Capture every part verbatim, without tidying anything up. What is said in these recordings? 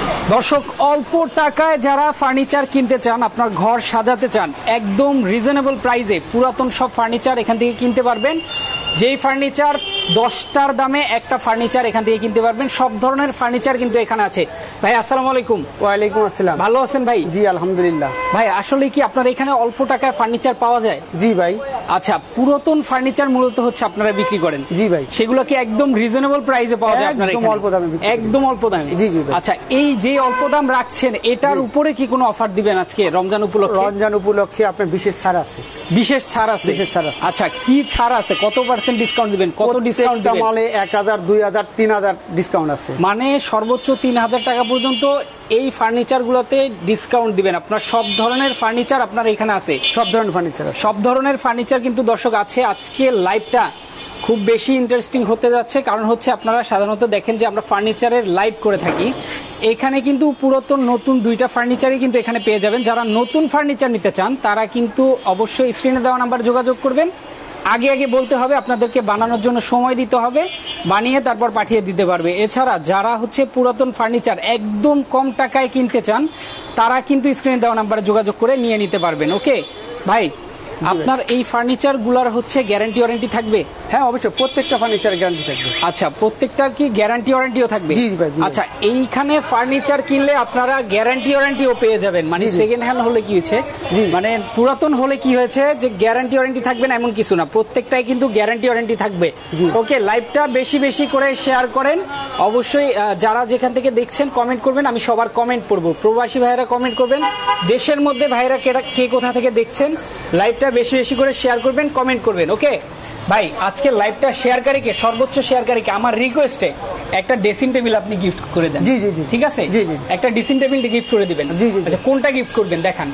দর্শক, অল্প টাকায় যারা ফার্নিচার কিনতে চান, আপনার ঘর সাজাতে চান, একদম রিজনেবল প্রাইসে পুরাতন সব ফার্নিচার এখান থেকে কিনতে পারবেন। যেই ফার্নিচার দশটার দামে একটা ফার্নিচার এখান থেকে কিনতে পারবেন। সব ধরনের ফার্নিচার কিন্তু এখানে আছে। ভাই আসসালামু আলাইকুম। ওয়ালাইকুম আসসালাম। ভালো আছেন ভাই? জি আলহামদুলিল্লাহ। ভাই আসলে কি আপনার এখানে অল্প টাকায় ফার্নিচার পাওয়া যায়? জি ভাই। আচ্ছা, পুরাতন ফার্নিচার মূলত হচ্ছে আপনারা বিক্রি করেন? জি ভাই। সেগুলো কি একদম রিজনেবল প্রাইসে পাওয়া যায় আপনার এখানে? একদম অল্প দামে। একদম অল্প দামে? জি জি ভাই। আচ্ছা, এই যে অল্প দাম রাখছেন এটার উপরে কি কোনো অফার দিবেন আজকে রমজান উপলক্ষে? রমজান উপলক্ষে আপনার বিশেষ ছাড় আছে। বিশেষ ছাড় আছে? বিশেষ ছাড় আছে। আচ্ছা, কি ছাড় আছে? কত পার্সেন্ট ডিসকাউন্ট দিবেন? কত ডিসকাউন্ট দিবেন? মালে এক হাজার, দুই হাজার, তিন হাজার ডিসকাউন্ট আছে। মানে সর্বোচ্চ তিন হাজার টাকা পর্যন্ত এই ফার্নিচার গুলোতে ডিসকাউন্ট দিবেন। আপনার সব ধরনের ফার্নিচার আপনার এখানে আছে? সব ধরনের ফার্নিচার, সব ধরনের ফার্নিচার কিন্তু দর্শক আছে। আজকে লাইভটা খুব বেশি ইন্টারেস্টিং হতে যাচ্ছে, কারণ হচ্ছে আপনারা সাধারণত দেখেন যে আমরা ফার্নিচারের লাইভ করে থাকি। এখানে কিন্তু পুরাতন নতুন দুইটা ফার্নিচারই কিন্তু এখানে পেয়ে যাবেন। যারা নতুন ফার্নিচার নিতে চান তারা কিন্তু অবশ্যই স্ক্রিনে দেওয়া নাম্বার যোগাযোগ করবেন। আগে আগে বলতে হবে, আপনাদেরকে বানানোর জন্য সময় দিতে হবে, বানিয়ে তারপর পাঠিয়ে দিতে পারবে। এছাড়া যারা হচ্ছে পুরাতন ফার্নিচার একদম কম টাকায় কিনতে চান তারা কিন্তু স্ক্রিনে দেওয়া নাম্বারে যোগাযোগ করে নিয়ে নিতে পারবেন। ওকে ভাই, আপনার এই ফার্নিচার গুলার হচ্ছে গ্যারান্টি ওয়ারেন্টি থাকবে? হ্যাঁ অবশ্যই, প্রত্যেকটা ফার্নিচার গ্যারান্টি থাকবে। আচ্ছা, প্রত্যেকটার কি গ্যারান্টি ওয়ারেন্টিও থাকবে? জি ভাই। আচ্ছা, এইখানে ফার্নিচার কিনলে আপনারা গ্যারান্টি ওয়ারেন্টিও পেয়ে যাবেন। মানে সেকেন্ড হ্যান্ড হলে কি হয়েছে, মানে পুরাতন হলে কি হয়েছে যে গ্যারান্টি ওয়ারেন্টি থাকবে না এমন কিছু না, প্রত্যেকটাই কিন্তু গ্যারান্টি ওয়ারেন্টি থাকবে। ওকে, লাইভটা বেশি বেশি করে শেয়ার করেন। অবশ্যই যারা যেখান থেকে দেখছেন কমেন্ট করবেন, আমি সবার কমেন্ট পড়বো। প্রবাসী ভাইয়েরা কমেন্ট করবেন, দেশের মধ্যে ভাইয়েরা কে কোথা থেকে দেখছেন, লাইভটা বেশি বেশি করে শেয়ার করবেন, কমেন্ট করবেন। ওকে ভাই, আজকে লাইভটা শেয়ারকারীকে, সর্বোচ্চ শেয়ারকারীকে আমার রিকোয়েস্টে একটা ড্রেসিং টেবিল আপনি গিফট করে দেন। জি জি জি। ঠিক আছে? জি জি। একটা ড্রেসিং টেবিল গিফট করে দিবেন। জি জি। আচ্ছা, কোনটা গিফট করবেন দেখান।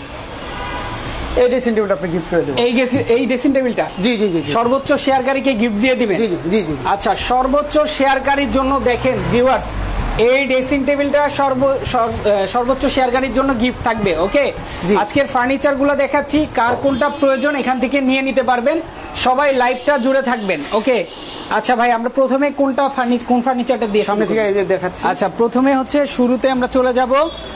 এই ড্রেসিং টেবিলটা আপনি গিফট করে দেবেন। এই এই ড্রেসিং টেবিলটা? জি জি জি। সর্বোচ্চ শেয়ারকারীকে গিফট দিয়ে দিবেন? জি জি জি। আচ্ছা, সর্বোচ্চ শেয়ারকারীর জন্য দেখেন ভিউয়ার্স, এই ড্রেসিং টেবিলটা সর্বোচ্চ শেয়ারকারীর জন্য গিফট থাকবে। ওকে, আজকের ফার্নিচার গুলো দেখাচ্ছি, কার কোনটা প্রয়োজন এখান থেকে নিয়ে নিতে পারবেন। সবাই লাইভটা জুড়ে থাকবেন। ওকে, আচ্ছা ভাই, আমরা প্রথমে কোনটা কোন ফার্নিচারটা দিয়ে সামনে থেকে দেখাচ্ছি। আচ্ছা, প্রথমে হচ্ছে শুরুতে আমরা চলে যাব,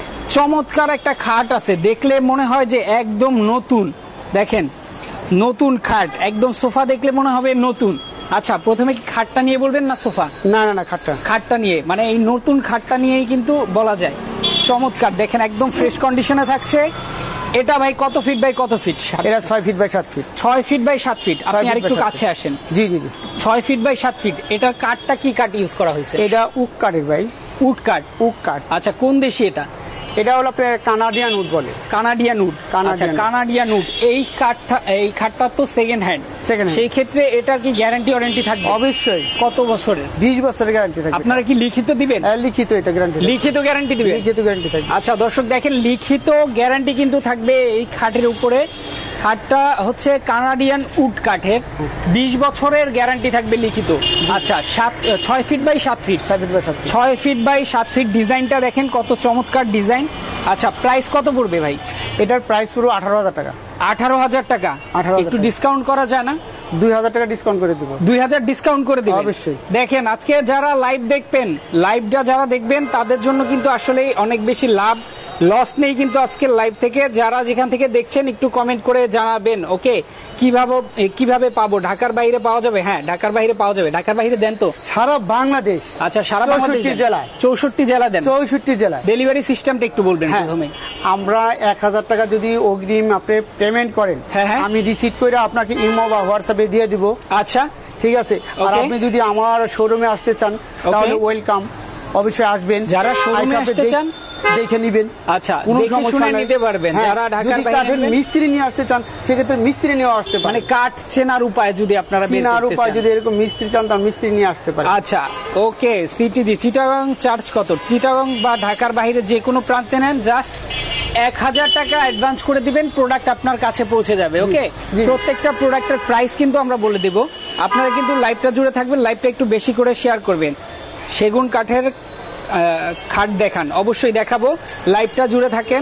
চমৎকার একটা খাট আছে, দেখলে মনে হয় যে একদম নতুন। দেখেন, নতুন খাট, একদম সোফা দেখলে মনে হবে নতুন। আচ্ছা, প্রথমে কি খাটটা নিয়ে বলবেন না সোফা? না না না, খাটটা খাটটা নিয়ে, মানে এই নতুন খাটটা নিয়েই কিন্তু বলা যায়। চমৎকার, দেখেন একদম ফ্রেশ কন্ডিশনে থাকছে। এটা ভাই কত ফিট বাই কত ফিট? এটা ছয় ফিট বাই সাত ফিট। ছয় ফিট বাই সাত ফিট। আপনি আর একটু কাছে আসেন। জি জি জি। ছয় ফিট বাই সাত ফিট। এটার কাঠটা কি কাঠ ইউজ করা হয়েছে? এটা উড কাঠের ভাই। উড কাঠ? উড কাঠ। আচ্ছা, কোন দেশি এটা? এটা হলো আপনার কানাডিয়ান উড বলে। Canadian wood. আচ্ছা, কানাডিয়ান উড। এই কাঠটা, এই খাটটা তো সেকেন্ড হ্যান্ড। সেকেন্ড। সেই ক্ষেত্রে এটার কি গ্যারান্টি ওয়ারেন্টি থাকবে? অবশ্যই। কত বছরের? বিশ বছরের গ্যারান্টি থাকবে। আপনারা কি লিখিত দিবেন? লিখিত, এটা গ্যারান্টি। লিখিত গ্যারান্টি দিবেন? লিখিত গ্যারান্টি থাকবে। আচ্ছা দর্শক, দেখেন লিখিত গ্যারান্টি কিন্তু থাকবে এই খাটের উপরে। খাটটা হচ্ছে কানাডিয়ান উড কাঠের, বিশ বছরের গ্যারান্টি থাকবে লিখিত। আচ্ছা, সাত ছয় ফিট বাই সাত ফিট। ছয় ফিট বাই সাত ফিট। ছয় ফিট বাই সাত ফিট। ডিজাইনটা দেখেন কত চমৎকার ডিজাইন। আচ্ছা, প্রাইস কত পড়বে ভাই? এটার প্রাইস পুরো আঠারো হাজার টাকা। আঠারো হাজার টাকা? একটু ডিসকাউন্ট করা যায় না? দুই হাজার টাকা ডিসকাউন্ট করে দিব। দুই হাজার ডিসকাউন্ট করে দিবেন? অবশ্যই। দেখেন, আজকে যারা লাইভ দেখবেন, লাইভটা যারা দেখবেন তাদের জন্য কিন্তু আসলে অনেক বেশি লাভ, লস নেই কিন্তু আজকের লাইভ থেকে। যারা যেখান থেকে দেখছেন একটু কমেন্ট করে জানাবেন। ওকে, কিভাবে কিভাবে পাবো? ঢাকার বাইরে পাওয়া যাবে? হ্যাঁ, ঢাকার বাইরে পাওয়া যাবে। ঢাকার বাইরে দেন তো? সারা বাংলাদেশ। আচ্ছা, সারা বাংলাদেশ জেলায়? চৌষট্টি জেলা দেন? চৌষট্টি জেলা। ডেলিভারি সিস্টেমটা একটু বলবেন প্রথমে। আমরা এক হাজার টাকা যদি অগ্রিম আপনি পেমেন্ট করেন, আমি রিসিভ করে আপনাকে ইমো বা হোয়াটসঅ্যাপে দিয়ে দিব। আচ্ছা, ঠিক আছে। আর আপনি যদি আমার শোরুমে আসতে চান তাহলে ওয়েলকাম, অবশ্যই আসবেন। যারা শোরুমে আসতে চান দেখে নিবেন। আচ্ছা, কোনো সমস্যা নিতে পারবেন। যারা ঢাকার বাইরে মিস্ত্রি নিয়ে আসতে চান সেক্ষেত্রে মিস্ত্রি নিয়ে আসতে পারেন। মানে কাঠ চেনার উপায় যদি আপনারা চেনার উপায় যদি এরকম মিস্ত্রি চান তাহলে মিস্ত্রি নিয়ে আসতে পারেন। আচ্ছা, ওকে। সিটিজি চিটাগাং চার্জ কত? চিটাগাং বা ঢাকার বাইরে যে কোনো প্রান্তে নেন, জাস্ট এক হাজার টাকা অ্যাডভান্স করে দিবেন, প্রোডাক্ট আপনার কাছে পৌঁছে যাবে। ওকে, প্রত্যেকটা প্রোডাক্টের প্রাইস কিন্তু আমরা বলে দেব। আপনারা কিন্তু লাইভটা জুড়ে থাকবেন, লাইভটা একটু বেশি করে শেয়ার করবেন। সেগুন কাঠের খাট দেখান, অবশ্যই দেখাবো। লাইভটা জুড়ে থাকেন।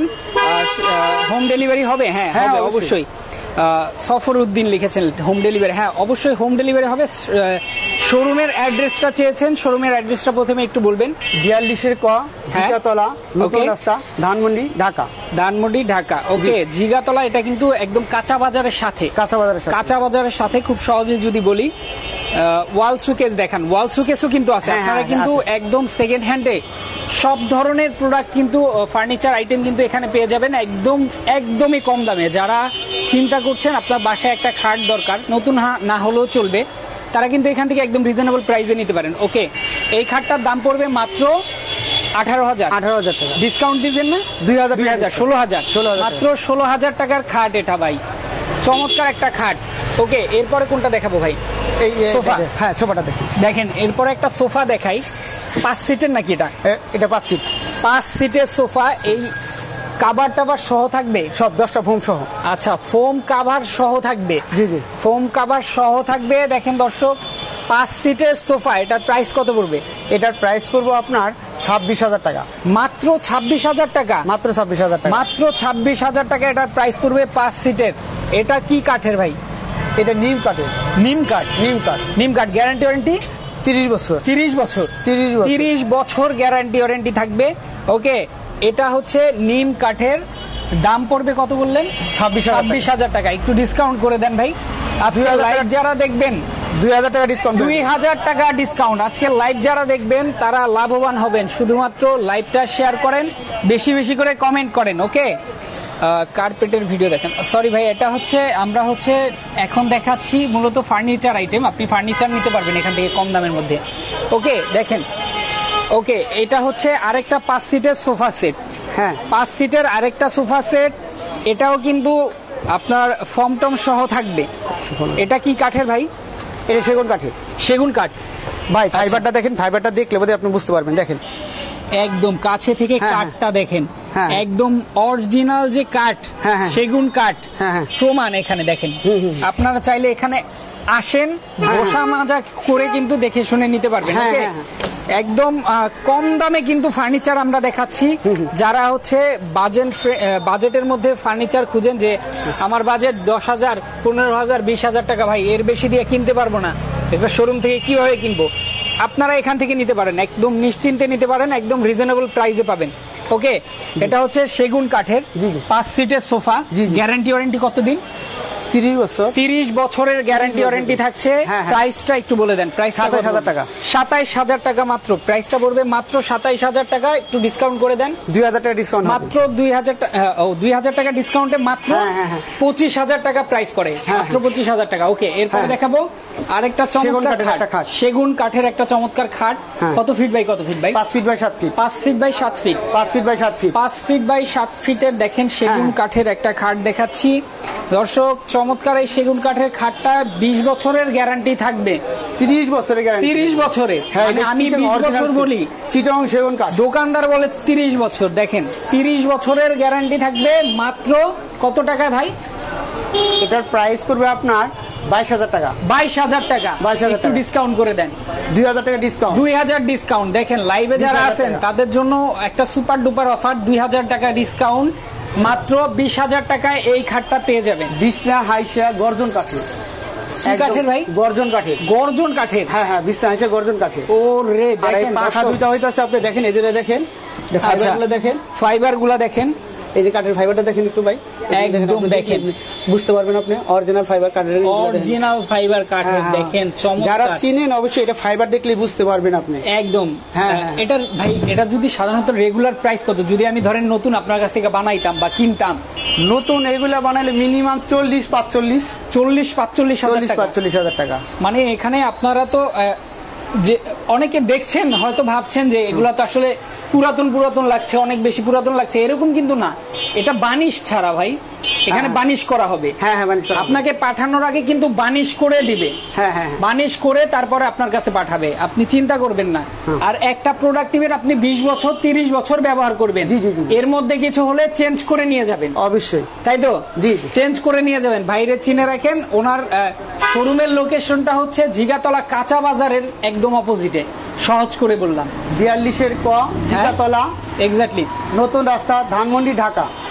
হোম ডেলিভারি হবে? হ্যাঁ হবে, অবশ্যই। সফর উদ্দিন লিখেছেন হোম ডেলিভারি। হ্যাঁ, অবশ্যই হোম ডেলিভারি হবে। শোরুমের অ্যাড্রেসটা চেয়েছেন, শোরুমের অ্যাড্রেসটা প্রথমে একটু বলবেন। বিয়াল্লিশের ক, ঝিগাতলা, নতুন রাস্তা, ধানমন্ডি, ঢাকা। ধানমন্ডি, ঢাকা। ওকে, ঝিগাতলা, এটা কিন্তু একদম কাঁচা বাজারের সাথে, কাঁচা বাজারের সাথে, কাঁচা বাজারের সাথে। খুব সহজে যদি বলি, ওয়াল সুকেস দেখান, ওয়াল সুকেসও কিন্তু আছে। আপনারা কিন্তু একদম সেকেন্ড হ্যান্ডে সব ধরনের প্রোডাক্ট কিন্তু ফার্নিচার আইটেম কিন্তু এখানে পেয়ে যাবেন একদম একদমই কম দামে। যারা চিন্তা করছেন আপনার বাসায় একটা খাট দরকার, নতুন না হলেও চলবে, তারা কিন্তু এখান থেকে একদম রিজনেবল প্রাইসে নিতে পারেন। ওকে, এই খাটটার দাম পড়বে মাত্র আঠারো হাজার আঠারো হাজার টাকা। ডিসকাউন্ট দিবেন না? দুই হাজার দুই হাজার ষোলো হাজার ষোলো মাত্র ষোলো হাজার টাকার খাট এটা ভাই, চমৎকার একটা খাট। ওকে, এরপরে কোনটা দেখাবো ভাই? এই সোফা। হ্যাঁ, সোফাটা দেখেন। দেখেন, এরপরে একটা সোফা দেখাই। পাঁচ সিটের নাকি এটা? এটা পাঁচ সিট। পাঁচ সিটের সোফা। এই কাভার টাভার সহ থাকবে সব, দশটা ফোম সহ। আচ্ছা, ফোম কাভার সহ থাকবে। জি জি, ফোম কাভার সহ থাকবে। দেখেন দর্শক, পাঁচ সিটের সোফা, এটার প্রাইস কত পড়বে? এটার প্রাইস করবো আপনার ছাব্বিশ হাজার টাকা। মাত্র ছাব্বিশ হাজার টাকা? মাত্র ছাব্বিশ হাজার টাকা। মাত্র ছাব্বিশ হাজার টাকা এটার প্রাইস পড়বে পাঁচ সিটের। এটা কি কাঠের ভাই? এটা নিম কাঠের। নিম কাঠ? নিম কাঠ। নিম কাঠ। Guarantee warranty? তিরিশ বছর। তিরিশ বছর? তিরিশ বছর। তিরিশ বছর গ্যারান্টি ওয়ারেন্টি থাকবে। ওকে, এটা হচ্ছে নিম কাঠের। দাম পড়বে কত বললেন? ছাব্বিশ ছাব্বিশ হাজার টাকা। একটু ডিসকাউন্ট করে দেন ভাই। আজকে লাইভ যারা দেখবেন দুই হাজার টাকা ডিসকাউন্ট। দুই হাজার টাকা ডিসকাউন্ট। আজকে লাইভ যারা দেখবেন তারা লাভবান হবেন। শুধুমাত্র লাইভটা শেয়ার করেন, বেশি বেশি করে কমেন্ট করেন। ওকে, কার্পেটের ভিডিও দেখেন। সরি ভাই, এটা হচ্ছে আমরা হচ্ছে এখন দেখাচ্ছি মূলত ফার্নিচার আইটেম। আপনি ফার্নিচার নিতে পারবেন এখান থেকে কম দামের মধ্যে। ওকে, দেখেন। ওকে, এটা হচ্ছে আরেকটা পাঁচ সিটের সোফা সেট। হ্যাঁ, পাঁচ সিটের আরেকটা সোফা সেট। এটাও কিন্তু আপনার ফর্ম টম সহ থাকবে। এটা কি কাঠের ভাই? এটা সেগুন কাঠের। সেগুন কাঠ ভাই। ফাইবারটা দেখেন, ফাইবারটা দেখলে বোধহয় আপনি বুঝতে পারবেন। দেখেন একদম কাছে থেকে কাঠটা দেখেন, একদম অরিজিনাল যে কাঠ, সেগুন কাঠ প্রমাণ এখানে দেখেন। আপনারা চাইলে এখানে আসেন, বসা মাজা করে কিন্তু দেখে শুনে নিতে পারবেন। একদম কম দামে কিন্তু ফার্নিচার আমরা দেখাচ্ছি। যারা হচ্ছে বাজেট বাজেটের মধ্যে ফার্নিচার খুঁজেন, যে আমার বাজেট দশ হাজার, পনেরো হাজার, বিশ হাজার টাকা, ভাই এর বেশি দিয়ে কিনতে পারবো না, এটা শোরুম থেকে কিভাবে কিনবো, আপনারা এখান থেকে নিতে পারেন, একদম নিশ্চিন্তে নিতে পারেন, একদম রিজনেবল প্রাইসে পাবেন। ওকে, এটা হচ্ছে সেগুন কাঠের পাঁচ সিটের সোফা। গ্যারান্টি ওয়ারেন্টি কতদিন? তিরিশ বছর। তিরিশ বছরের গ্যারান্টি ওয়ারেন্টি থাকছে। প্রাইসটা একটু বলে দেন। প্রাইস সাতাইশ হাজার টাকা। সাতাইশ হাজার টাকা মাত্র। প্রাইসটা পড়বে মাত্র সাতাইশ হাজার টাকা। একটু ডিসকাউন্ট করে দেন। দুই হাজার টাকা ডিসকাউন্ট। মাত্র দুই হাজার টাকা। ও, দুই হাজার টাকা ডিসকাউন্টে মাত্র পঁচিশ হাজার টাকা প্রাইস পড়ে। মাত্র পঁচিশ হাজার টাকা। ওকে, এরপরে দেখাবো আরেকটা চমৎকার খাট। সেগুন কাঠের একটা চমৎকার খাট। কত ফিট বাই কত ফিট ভাই? পাঁচ ফিট বাই সাত ফিট। পাঁচ ফিট বাই সাত ফিট। পাঁচ ফিট বাই সাত ফিট। পাঁচ ফিট বাই সাত ফিটের দেখেন সেগুন কাঠের একটা খাট দেখাচ্ছি দর্শক। চমৎকার এই সেগুন কাঠের খাটটা বিশ বছরের গ্যারান্টি থাকবে। তিরিশ বছরের গ্যারান্টি। তিরিশ বছরের? আমি বিশ বছর বলি, চিটাগং সেগুন কাঠ। দোকানদার বলে তিরিশ বছর। দেখেন, তিরিশ বছরের গ্যারান্টি থাকবে মাত্র কত টাকায় ভাই? এটার প্রাইস করবে আপনার বাইশ হাজার টাকা। বাইশ হাজার টাকা। বাইশ হাজার একটু ডিসকাউন্ট করে দেন। দুই হাজার টাকা ডিসকাউন্ট। দুই হাজার ডিসকাউন্ট। দেখেন, লাইভে যারা আছেন তাদের জন্য একটা সুপার ডুপার অফার, দুই হাজার টাকা ডিসকাউন্ট। মাত্র বিশ হাজার টাকায় এই খাটটা পেয়ে যাবেন। বিছনা হাইসা গর্জন কাঠের। কাঠের ভাই? গর্জন কাঠের। গর্জন কাঠের? হ্যাঁ হ্যাঁ, বিছনা হাইসা গর্জন কাঠের। ও রে, দেখেন পাখা দুইটা হইতাছে, আপনি দেখেন, এদিকে দেখেন, ফাইবারগুলো দেখেন, ফাইবারগুলো দেখেন। এই যে কাঠের ফাইবারটা দেখেন একটু ভাই, একদম দেখেন, বুঝতে পারবেন আপনি অরিজিনাল ফাইবার কাঠের। অরিজিনাল ফাইবার কাঠের দেখেন, চমৎকার। যারা চিনেন অবশ্যই এটা ফাইবার দেখলে বুঝতে পারবেন আপনি। একদম। হ্যাঁ, এটার ভাই, এটা যদি সাধারণত রেগুলার প্রাইস কত? যদি আমি ধরেন নতুন আপনার কাছ থেকে বানাইতাম বা কিনতাম, নতুন এগুলা বানাইলে মিনিমাম চল্লিশ পাঁচচল্লিশ চল্লিশ পাঁচচল্লিশ চল্লিশ পাঁচচল্লিশ হাজার টাকা। মানে এখানে আপনারা তো যে অনেকে দেখছেন হয়তো ভাবছেন যে এগুলা তো আসলে পুরাতন পুরাতন লাগছে, অনেক বেশি পুরাতন লাগছে, এরকম কিন্তু না। এটা বানিশ ছাড়া ভাই, এখানে বানিশ করা হবে। হ্যাঁ হ্যাঁ, আপনাকে পাঠানোর আগে কিন্তু বানিশ করে দিবে। হ্যাঁ হ্যাঁ, বানিশ করে তারপরে আপনার কাছে পাঠাবে, আপনি চিন্তা করবেন না। আর একটা প্রোডাক্টিভের আপনি বিশ বছর তিরিশ বছর ব্যবহার করবেন, এর মধ্যে কিছু হলে চেঞ্জ করে নিয়ে যাবেন। অবশ্যই, তাই তো? জি, চেঞ্জ করে নিয়ে যাবেন। বাইরে চিনে রাখেন। ওনার শোরুমের লোকেশনটা হচ্ছে ঝিগাতলা কাঁচা বাজারের একদম অপোজিটে। সহজ করে বললাম, বিয়াল্লিশের ক, ঝিগাতলা, এক্স্যাক্টলি, নতুন রাস্তা, ধানমন্ডি, ঢাকা।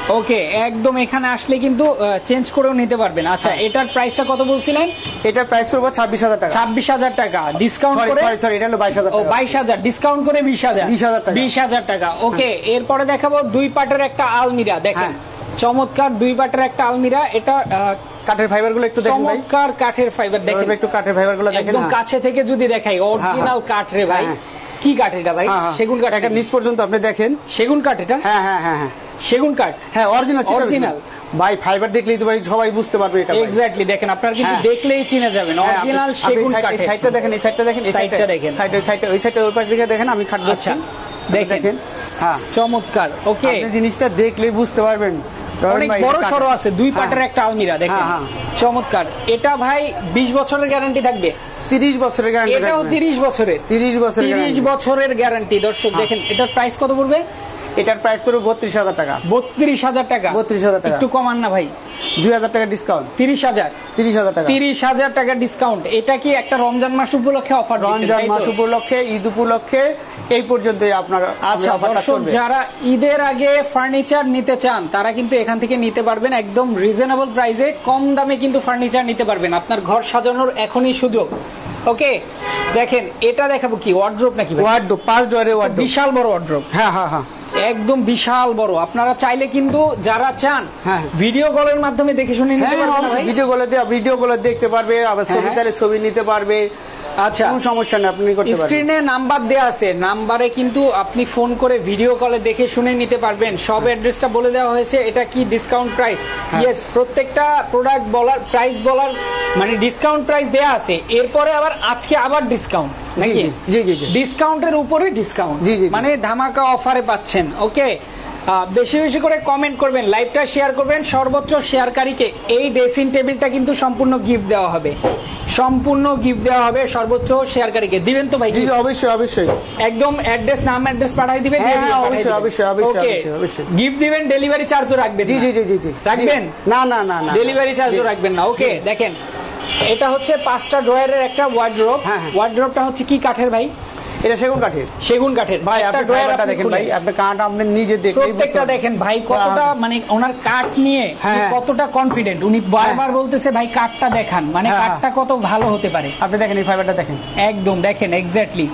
ওকে, একদম এখানে আসলে কিন্তু চেঞ্জ করেও নিতে পারবেন। আচ্ছা, এটার প্রাইসটা কত বলছিলেন? এটার প্রাইস পড়বে ছাব্বিশ হাজার টাকা। ছাব্বিশ হাজার টাকা ডিসকাউন্ট করে, সরি সরি এটা হলো বাইশ হাজার ও টাকা। বাইশ হাজার ডিসকাউন্ট করে বিশ হাজার বিশ হাজার টাকা। বিশ হাজার টাকা। ওকে, এরপরে দেখাবো দুই পাটের একটা আলমিরা। দেখেন চমৎকার দুই পাটের একটা আলমিরা। এটা কাঠের ফাইবার গুলো একটু দেখেন ভাই, চমৎকার কাঠের ফাইবার। দেখেন একটু কাঠের ফাইবার গুলো দেখেন, একদম কাছে থেকে যদি দেখাই অরিজিনাল কাঠ রে ভাই। কি কাঠ এটা ভাই? সেগুন কাঠ। একটা নিচ পর্যন্ত আপনি দেখেন সেগুন কাঠ এটা। হ্যাঁ হ্যাঁ হ্যাঁ হ্যাঁ সেগুন কাঠ। হ্যাঁ অরিজিনাল অরিজিনাল ভাই, ফাইবার দেখলেই তো ভাই সবাই বুঝতে পারবে এটা। এক্স্যাক্টলি, দেখেন আপনারা কিন্তু দেখলেই চিনে যাবেন অরিজিনাল সেগুন কাঠ। এই সাইডটা দেখেন, এই সাইডটা দেখেন, এই সাইডটা দেখেন, সাইডে সাইডে ওই সাইডে ওই পাশ দিকে দেখেন, আমি খাট দিচ্ছি। দেখেন হ্যাঁ চমৎকার। ওকে, আপনি জিনিসটা দেখলেই বুঝতে পারবেন। অনেক বড় সরো আছে, দুই পাটের একটা আলমিরা। দেখেন চমৎকার। এটা ভাই বিশ বছরের গ্যারান্টি থাকবে, তিরিশ বছরের গ্যারান্টি। এটাও তিরিশ বছরের, তিরিশ বছরের তিরিশ বছরের গ্যারান্টি। দর্শক দেখেন এটার প্রাইস কত পড়বে? এটার প্রাইস পড়বে বত্রিশ হাজার টাকা। বত্রিশ হাজার টাকা। বত্রিশ হাজার টাকা একটু কমান না ভাই? দুই হাজার টাকা ডিসকাউন্ট। তিরিশ হাজার। তিরিশ হাজার টাকা। তিরিশ হাজার টাকা ডিসকাউন্ট। এটা কি একটা রমজান মাস উপলক্ষে অফার? রমজান মাস উপলক্ষে, ঈদ উপলক্ষে এই পর্যন্ত আপনার। আচ্ছা দর্শক, যারা ঈদের আগে ফার্নিচার নিতে চান তারা কিন্তু এখান থেকে নিতে পারবেন একদম রিজনেবল প্রাইসে, কম দামে কিন্তু ফার্নিচার নিতে পারবেন। আপনার ঘর সাজানোর এখনই সুযোগ। ওকে, দেখেন এটা দেখাবো কি ওয়ার্ড্রোব নাকি? ওয়ার্ড্রোব, পাঁচ ডোরের ওয়ার্ড্রোব, বিশাল বড় ওয়ার্ড্রোব। হ্যাঁ হ্যাঁ হ্যাঁ একদম বিশাল বড়। আপনারা চাইলে কিন্তু যারা চান ভিডিও কলের মাধ্যমে দেখে শুনে নিতে পারবেন। ভিডিও কলে দিয়ে ভিডিও কলে দেখতে পারবে, আবার ছবি চাইলে ছবি নিতে পারবে। আচ্ছা, কোনো সমস্যা নেই, আপনি করতে পারবেন। স্ক্রিনে নাম্বার দেওয়া আছে, নাম্বারে কিন্তু আপনি ফোন করে ভিডিও কলে দেখে শুনে নিতে পারবেন। সব অ্যাড্রেসটা বলে দেওয়া হয়েছে। এটা কি ডিসকাউন্ট প্রাইস? ইয়েস, প্রত্যেকটা প্রোডাক্ট বলার প্রাইস বলার মানে ডিসকাউন্ট প্রাইস দেয়া আছে। এরপরে আবার আজকে আবার ডিসকাউন্ট নাকি? জি জি জি, ডিসকাউন্টের উপরে ডিসকাউন্ট, জি জি, মানে ধামাকা অফারে পাচ্ছেন। ওকে, বেশি বেশি করে কমেন্ট করবেন, লাইভটা শেয়ার করবেন। সর্বোচ্চ শেয়ারকারীকে এই ড্রেসিং টেবিলটা কিন্তু সম্পূর্ণ গিফট দেওয়া হবে, সম্পূর্ণ গিফট দেওয়া হবে সর্বোচ্চ শেয়ারকারীকে। দিবেন তো ভাই? জি অবশ্যই অবশ্যই, একদম অ্যাড্রেস, নাম অ্যাড্রেস পাঠিয়ে দিবেন। হ্যাঁ অবশ্যই অবশ্যই অবশ্যই অবশ্যই। গিফট দিবেন, ডেলিভারি চার্জও রাখবেন? জি জি জি জি জি রাখবেন। না না না না, ডেলিভারি চার্জও রাখবেন না। ওকে, দেখেন এটা হচ্ছে পাঁচটা ড্রয়ারের একটা ওয়ার্ড্রোব। ওয়ার্ড্রোবটা হচ্ছে কি কাঠের ভাই? এটা সেগুন কাঠের। সেগুন কাঠের ভাই, আপনি ড্রয়ারটা দেখেন ভাই, আপনি কাঠ আপনি নিজে দেখেন, প্রত্যেকটা দেখেন ভাই কতটা, মানে ওনার কাঠ নিয়ে কতটা কনফিডেন্ট। উনি বারবার বলতেছে ভাই কাঠটা দেখান, মানে কাঠটা কত ভালো হতে পারে। আপনি দেখেন এই ফাইবারটা দেখেন, একদম দেখেন এক্স্যাক্টলি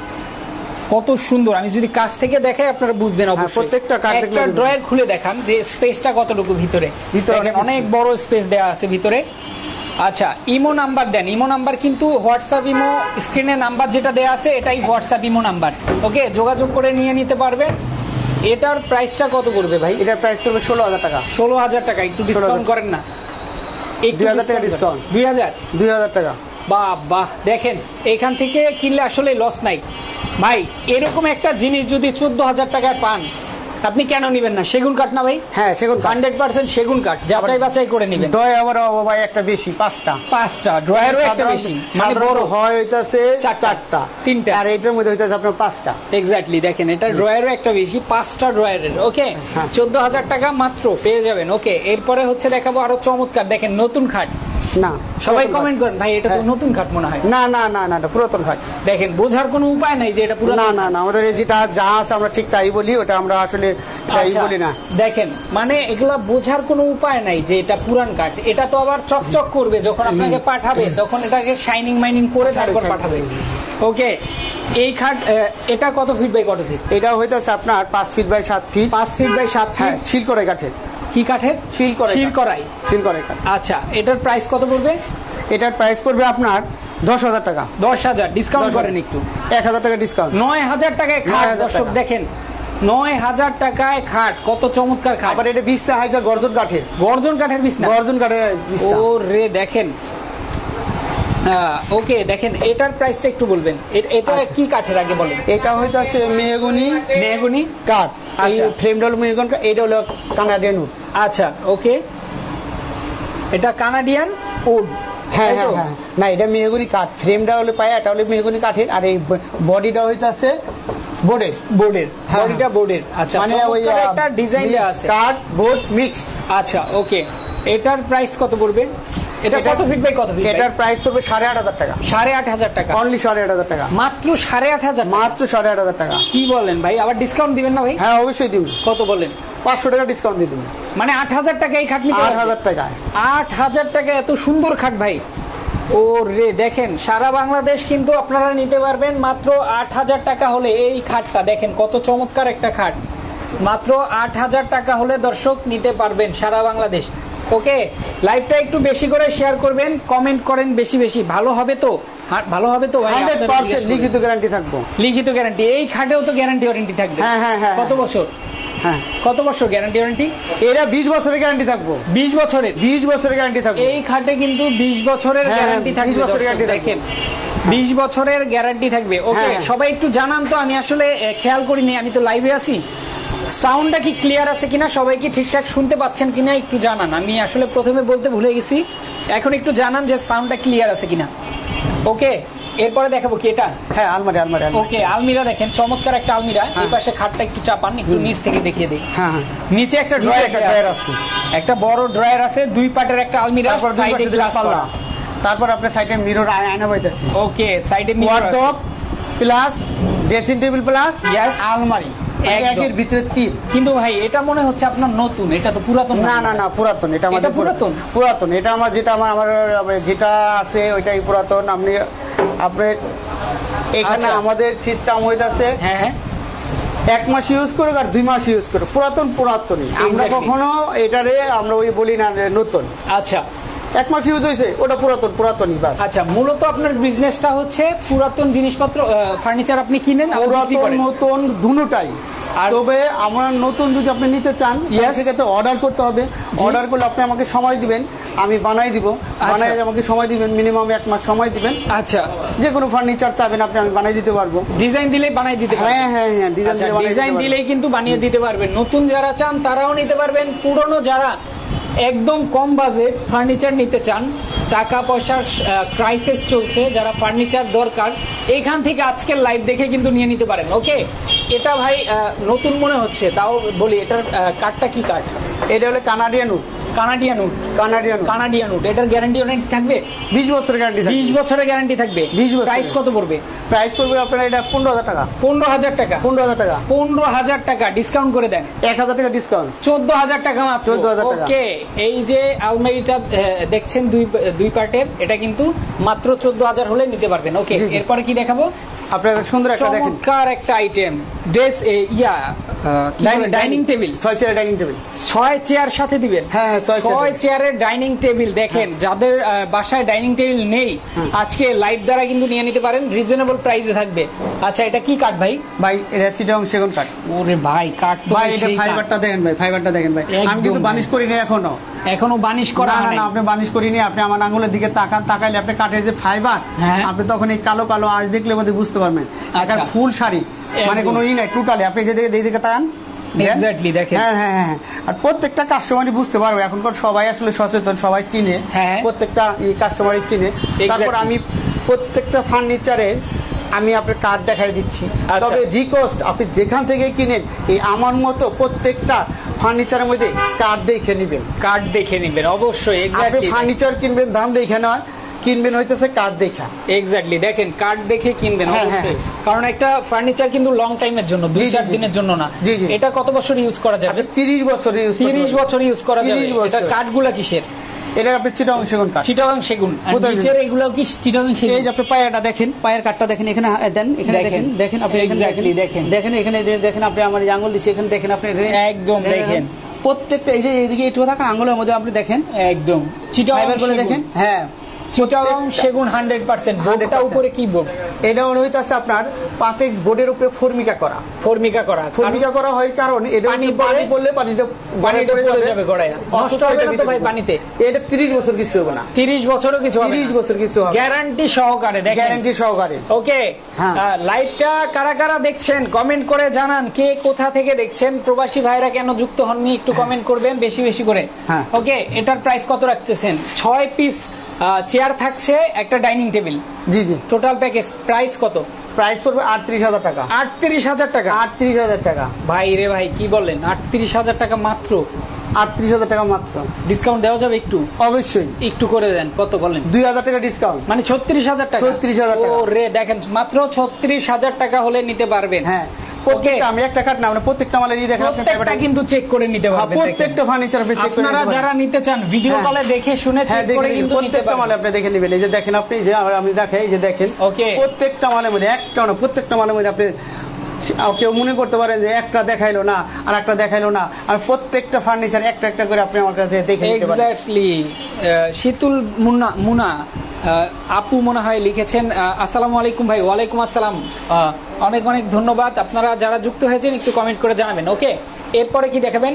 কত সুন্দর। আমি যদি কাছ থেকে দেখাই আপনারা বুঝবেন অবশ্যই। প্রত্যেকটা কাঠ দেখলে একটা ড্রয়ার খুলে দেখান যে স্পেসটা কতটুকু ভিতরে। ভিতরে অনেক বড় স্পেস দেওয়া আছে ভিতরে। আচ্ছা, ইমো নাম্বার দেন। ইমো নাম্বার কিন্তু হোয়াটসঅ্যাপ ইমো, স্ক্রিনে নাম্বার যেটা দেয়া আছে এটাই হোয়াটসঅ্যাপ ইমো নাম্বার। ওকে, যোগাযোগ করে নিয়ে নিতে পারবেন। এটার প্রাইসটা কত পড়বে ভাই? এটার প্রাইস পড়বে ষোলো হাজার টাকা। ষোলো হাজার টাকা। একটু ডিসকাউন্ট করেন না? দুই হাজার টাকা ডিসকাউন্ট। দুই হাজার দুই হাজার টাকা। বাহ বাহ, দেখেন এখান থেকে কিনলে আসলে লস নাই ভাই। এরকম একটা জিনিস যদি চোদ্দ হাজার টাকায় পান আপনি কেন নিবেন না? সেগুন কাঠ না ভাই? হ্যাঁ সেগুন, হান্ড্রেড পার্সেন্ট সেগুন কাঠ। যাচাই বাছাই করে নিবেন। ড্রয়ার আবার ভাই একটা বেশি, পাঁচটা পাঁচটা ড্রয়ারও একটা বেশি, মানে বড় হয় হইতাছে চারটা, তিনটা, আর এটার মধ্যে হইতাছে আপনার পাঁচটা। এক্স্যাক্টলি, দেখেন এটা ড্রয়ারও একটা বেশি, পাঁচটা ড্রয়ারের। ওকে, চোদ্দ হাজার টাকা মাত্র পেয়ে যাবেন। ওকে, এরপরে হচ্ছে দেখাবো আরো চমৎকার। দেখেন নতুন খাট। না, সবাই কমেন্ট করেন ভাই এটা তো নতুন খাট মনে হয়। না না না না, এটা পুরাতন খাট। দেখেন বোঝার কোনো উপায় নাই যে এটা পুরাতন। না না না, আমাদের যেটা যা আছে আমরা ঠিক তাই বলি, ওটা আমরা আসলে তাই বলি না। দেখেন মানে এগুলা বোঝার কোনো উপায় নাই যে এটা পুরান কাঠ। এটা তো আবার চকচক করবে যখন আপনাকে পাঠাবে, তখন এটাকে শাইনিং মাইনিং করে তারপর পাঠাবে। ওকে, এই খাট এটা কত ফিট বাই কত ফিট? এটা হইতাছে আপনার পাঁচ ফিট বাই সাত ফিট। পাঁচ ফিট বাই সাত ফিট। শিলকড়াই কাঠের। কি কাঠের? শিলকড়াই। শিলকড়াই। শিলকড়াই কাঠ। আচ্ছা, এটার প্রাইস কত পড়বে? এটার প্রাইস পড়বে আপনার দশ হাজার টাকা। দশ হাজার ডিসকাউন্ট করেন একটু। এক হাজার টাকা ডিসকাউন্ট। নয় হাজার টাকায় খাট। দর্শক দেখেন নয় হাজার টাকায় খাট, কত চমৎকার খাট। আবার এটা বিছনা হয় গর্জন কাঠের। গর্জন কাঠের বিছনা? গর্জন কাঠের বিছনা। ও রে, দেখেন। ওকে, দেখেন এটার প্রাইসটা একটু বলবেন। এটা কি কাঠের আগে বলেন? এটা হইতাছে মেহগনি। মেহগনি কাঠ। আচ্ছা, ফ্রেমটা হলো মেহগনি কাঠ, এটা হলো কানাডিয়ান উড। আচ্ছা, ওকে, এটা কানাডিয়ান উড। হ্যাঁ হ্যাঁ হ্যাঁ, না এটা মেহগনি কাঠ। ফ্রেমটা হলো পায়া, এটা হলো মেহগনি কাঠের, আর এই বডিটা হইতাছে বোর্ডের। বোর্ডের বডিটা বোর্ডের। আচ্ছা, মানে ওই একটা ডিজাইন দেয়া আছে, কাঠ বোর্ড মিক্স। আচ্ছা, ওকে, এটার প্রাইস কত পড়বে? এটা কত ফিট বাই কত ফিট? এটার প্রাইস পড়বে সাড়ে আট হাজার টাকা। সাড়ে আট হাজার টাকা অনলি সাড়ে আট হাজার টাকা, মাত্র সাড়ে আট হাজার, মাত্র সাড়ে আট হাজার টাকা। কি বলেন ভাই, আবার ডিসকাউন্ট দিবেন না ভাই? হ্যাঁ অবশ্যই দিব। কত বলেন? পাঁচশো টাকা ডিসকাউন্ট দিয়ে দিবেন। মানে আট হাজার টাকা এই খাট নিতে? আট হাজার টাকা, আট হাজার টাকা এত সুন্দর খাট ভাই। ও রে দেখেন, সারা বাংলাদেশ কিন্তু আপনারা নিতে পারবেন মাত্র আট হাজার টাকা হলে। এই খাটটা দেখেন কত চমৎকার একটা খাট, মাত্র আট হাজার টাকা হলে দর্শক নিতে পারবেন সারা বাংলাদেশ। ওকে, লাইভটা একটু বেশি করে শেয়ার করবেন, কমেন্ট করেন বেশি বেশি। ভালো হবে তো? হ্যাঁ ভালো হবে তো ভাই? হান্ড্রেড পার্সেন্ট লিখিত গ্যারান্টি থাকবো। লিখিত গ্যারান্টি? এই খাটেও তো গ্যারান্টি ওয়ারেন্টি থাকবে? হ্যাঁ হ্যাঁ হ্যাঁ। কত বছর? হ্যাঁ কত বছর গ্যারান্টি ওয়ারেন্টি? এরা বিশ বছরের গ্যারান্টি থাকবো। বিশ বছরের? বিশ বছরের গ্যারান্টি থাকবে এই খাটে কিন্তু বিশ বছরের গ্যারান্টি থাকবে। বিশ বছরের গ্যারান্টি দেখেন, বিশ বছরের গ্যারান্টি থাকবে। ওকে, সবাই একটু জানান তো, আমি আসলে খেয়াল করিনি, আমি তো লাইভে আছি। সাউন্ডটা কি ক্লিয়ার আছে কিনা, সবাই কি ঠিকঠাক শুনতে পাচ্ছেন কিনা একটু জানান। আমি আসলে প্রথমে বলতে ভুলে গেছি, এখন একটু জানান যে সাউন্ডটা ক্লিয়ার আছে কিনা। ওকে, এরপরে দেখাবো কি এটা? হ্যাঁ আলমারি, আলমারি। ওকে, আলমিরা দেখেন, চমৎকার একটা আলমিরা। এই পাশে খাটটা একটু চাপান, একটু নিচ থেকে দেখিয়ে দিই। হ্যাঁ হ্যাঁ। নিচে একটা ড্রয়ার আছে, একটা বড় ড্রয়ার আছে, দুই পাটের একটা আলমিরা, সাইডে গ্লাস করা। তারপর আপনার সাইডে মিরর আয়না পাইতেছে। ওকে, সাইডে mirror, wardrobe plus dressing table plus আলমারি, একের ভিতরে তিন। কিন্তু ভাই এটা মনে হচ্ছে আপনার নতুন, এটা তো পুরাতন। না না না, পুরাতন। এটা আমাদের পুরাতন। পুরাতন এটা আমার, যেটা আমার আমার যেটা আছে ওইটাই পুরাতন। আপনি আপনি এখানে আমাদের সিস্টেম হইতাছে হ্যাঁ হ্যাঁ এক মাস ইউজ করুক আর দুই মাস ইউজ করুক, পুরাতন পুরাতনই। আমরা কখনো এটারে আমরা ওই বলি না নতুন। আচ্ছা, এক মাস ইউজ হয়েছে ওটা পুরাতন পুরাতনই বাস। আচ্ছা, মূলত আপনার বিজনেসটা হচ্ছে পুরাতন জিনিসপত্র, ফার্নিচার আপনি কিনেন, পুরাতন নতুন দুটোটাই। তবে আমরা নতুন যদি আপনি নিতে চান সেক্ষেত্রে অর্ডার করতে হবে। অর্ডার করলে আপনি আমাকে সময় দিবেন, আমি বানাই দিব। বানাই আমাকে সময় দিবেন, মিনিমাম এক মাস সময় দিবেন। আচ্ছা, যে কোনো ফার্নিচার চাবেন আপনি, আমি বানাই দিতে পারবো। ডিজাইন দিলে বানাই দিতে পারবেন? হ্যাঁ হ্যাঁ হ্যাঁ, ডিজাইন দিলেই কিন্তু বানিয়ে দিতে পারবেন। নতুন যারা চান তারাও নিতে পারবেন, পুরনো যারা একদম কম বাজেট ফার্নিচার নিতে চান, টাকা পয়সার ক্রাইসিস চলছে, যারা ফার্নিচার দরকার, এইখান থেকে আজকের লাইভ দেখে কিন্তু নিয়ে নিতে পারেন। ওকে, এটা ভাই নতুন মনে হচ্ছে, তাও বলি এটার কাঠটা কি কাঠ? এটা হলো Canadian wood. Canadian wood? Canadian Canadian wood. এটার গ্যারান্টি ওয়ারেন্টি থাকবে? বিশ বছরের গ্যারান্টি থাকবে। বিশ বছরের গ্যারান্টি থাকবে। বিশ বছর। প্রাইস কত পড়বে? প্রাইস পড়বে আপনার এটা পনেরো হাজার টাকা। পনেরো হাজার টাকা? পনেরো হাজার টাকা। পনেরো হাজার টাকা ডিসকাউন্ট করে দেন। এক হাজার টাকা ডিসকাউন্ট, চোদ্দ হাজার টাকা মাত্র। চোদ্দ হাজার টাকা। ওকে, এই যে আলমারিটা দেখছেন দুই দুই পার্টের, এটা কিন্তু মাত্র চোদ্দ হাজার হলে নিতে পারবেন। ওকে, এরপরে কি দেখাবো? আপনার সুন্দর একটা দেখেন, চমৎকার একটা আইটেম, ড্রেস ইয়া ডাইনিং টেবিল। ছয় চেয়ার ডাইনিং টেবিল, ছয় চেয়ার সাথে দিবেন? হ্যাঁ, ছয় চেয়ারের ডাইনিং টেবিল। দেখেন, যাদের বাসায় ডাইনিং টেবিল নেই, আজকে লাইভ দ্বারা কিন্তু নিয়ে নিতে পারেন, রিজনেবল প্রাইসে থাকবে। আচ্ছা, এটা কি কাঠ ভাই? ভাই এটা চিটাগং সেগুন কাঠ। ওরে ভাই, কাঠ তো ভাই, এটা ফাইবারটা দেখেন ভাই, ফাইবারটা দেখেন ভাই। আমি কিন্তু বানিশ করিনি এখনো। এখনো বানিশ করা হয় না? আপনি বানিশ করিনি, আপনি আমার আঙ্গুলের দিকে তাকান, তাকাইলে আপনি কাঠের যে ফাইবার, আপনি তখন এই কালো কালো আঁশ দেখলে মধ্যে বুঝতে পারবেন। একটা ফুল শাড়ি, মানে কোনো ই নাই টোটালি। আপনি যে দিকে তাকান, এক্স্যাক্টলি দেখেন। হ্যাঁ হ্যাঁ হ্যাঁ। আর প্রত্যেকটা কাস্টমারই বুঝতে পারবে, এখনকার সবাই আসলে সচেতন, সবাই চিনে, প্রত্যেকটা কাস্টমারই চিনে। তারপর আমি প্রত্যেকটা ফার্নিচারের আমি আপনার কার্ড দেখাই দিচ্ছি। তবে রিকোয়েস্ট, আপনি যেখান থেকে কিনেন এই আমার মতো প্রত্যেকটা ফার্নিচারের মধ্যে কার্ড দেখে নেবেন। কার্ড দেখে নেবেন অবশ্যই। আপনি ফার্নিচার কিনবেন দাম দেখে নয়, কিনবেন হইতেছে কার্ড দেখা। এক্স্যাক্টলি, দেখেন কার্ড দেখে কিনবেন অবশ্যই, কারণ একটা ফার্নিচার কিন্তু লং টাইমের জন্য, দুই চার দিনের জন্য না। এটা কত বছর ইউজ করা যাবে? তিরিশ বছর ইউজ তিরিশ বছর ইউজ করা যাবে। এটা কাঠগুলা কিসের? এটা আপনি চিটাগং সেগুন কাঠ। চিটাগং সেগুন। নিচের এগুলো কি চিটাগং সেগুন? এই যে আপনি পায়াটা দেখেন, পায়ের কাঠটা দেখেন, এখানে দেন, এখানে দেখেন, দেখেন আপনি এক্স্যাক্টলি দেখেন, দেখেন এখানে দেখেন, আপনি আমার আঙ্গুল দিচ্ছি, এখানে দেখেন, আপনি একদম দেখেন প্রত্যেকটা এই যে এইদিকে একটু থাকা আঙ্গুলের মধ্যে আপনি দেখেন, একদম চিটাগং বলে দেখেন। হ্যাঁ, চিটাগং সেগুন হান্ড্রেড পার্সেন্ট। বোর্ডটা উপরে কি বোর্ড? এটা হইতাছে আপনার পাটেক্স বোর্ডের উপরে ফর্মিকা করা। ফর্মিকা করা ফর্মিকা করা হয় কারণ এটা পানি পড়লে পানিটা পানিটা পড়ে যাবে গড়ায়, নষ্ট হবে না তো ভাই পানিতে। এটা তিরিশ বছর কিছু হবে না। তিরিশ বছরও কিছু হবে না। তিরিশ বছর কিছু হবে, গ্যারান্টি সহকারে। দেখেন, গ্যারান্টি সহকারে। ওকে, লাইভটা কারা কারা দেখছেন কমেন্ট করে জানান, কে কোথা থেকে দেখছেন। প্রবাসী ভাইরা কেন যুক্ত হননি একটু কমেন্ট করবেন বেশি বেশি করে। ওকে, এটার প্রাইস কত রাখতেছেন? ছয় পিস চেয়ার থাকছে, একটা ডাইনিং টেবিল। জি জি, টোটাল প্যাকেজ প্রাইস কত? প্রাইস পড়বে আটত্রিশ হাজার টাকা। আটত্রিশ হাজার টাকা? আটত্রিশ হাজার টাকা ভাই রে ভাই, কি বলেন? আটত্রিশ হাজার টাকা মাত্র? আটত্রিশ হাজার টাকা মাত্র। ডিসকাউন্ট দেওয়া যাবে একটু? অবশ্যই একটু করে দেন। কত বলেন? দুই হাজার টাকা ডিসকাউন্ট, মানে ছত্রিশ হাজার টাকা। ছত্রিশ হাজার টাকা। ও রে, দেখেন মাত্র ছত্রিশ হাজার টাকা হলে নিতে পারবেন। হ্যাঁ, প্রত্যেকটা আমি একটা কাট না, মানে প্রত্যেকটা মালেরই দেখেন, প্রত্যেকটা কিন্তু চেক করে নিতে পারবেন। প্রত্যেকটা ফার্নিচার আপনি চেক করে আপনারা যারা নিতে চান ভিডিও কলে দেখে শুনে চেক করে কিন্তু নিতে প্রত্যেকটা মালে আপনি দেখে নেবেন। এই যে দেখেন আপনি, যে আমি দেখাই, এই যে দেখেন, ওকে, প্রত্যেকটা মালের মধ্যে একটা না, প্রত্যেকটা মালের মধ্যে আপনি কেউ মনে করতে পারেন যে একটা দেখাইলো না আর একটা দেখাইলো না, আমি প্রত্যেকটা ফার্নিচার একটা একটা করে আপনি আমার কাছে দেখে নিতে পারেন। এক্স্যাক্টলি। শীতুল মুন্না মুনা আপু মনে হয় লিখেছেন, আসসালামু আলাইকুম ভাই। ওয়ালাইকুম আসসালাম, অনেক অনেক ধন্যবাদ। আপনারা যারা যুক্ত হয়েছেন একটু কমেন্ট করে জানাবেন। ওকে, এরপরে কি দেখাবেন?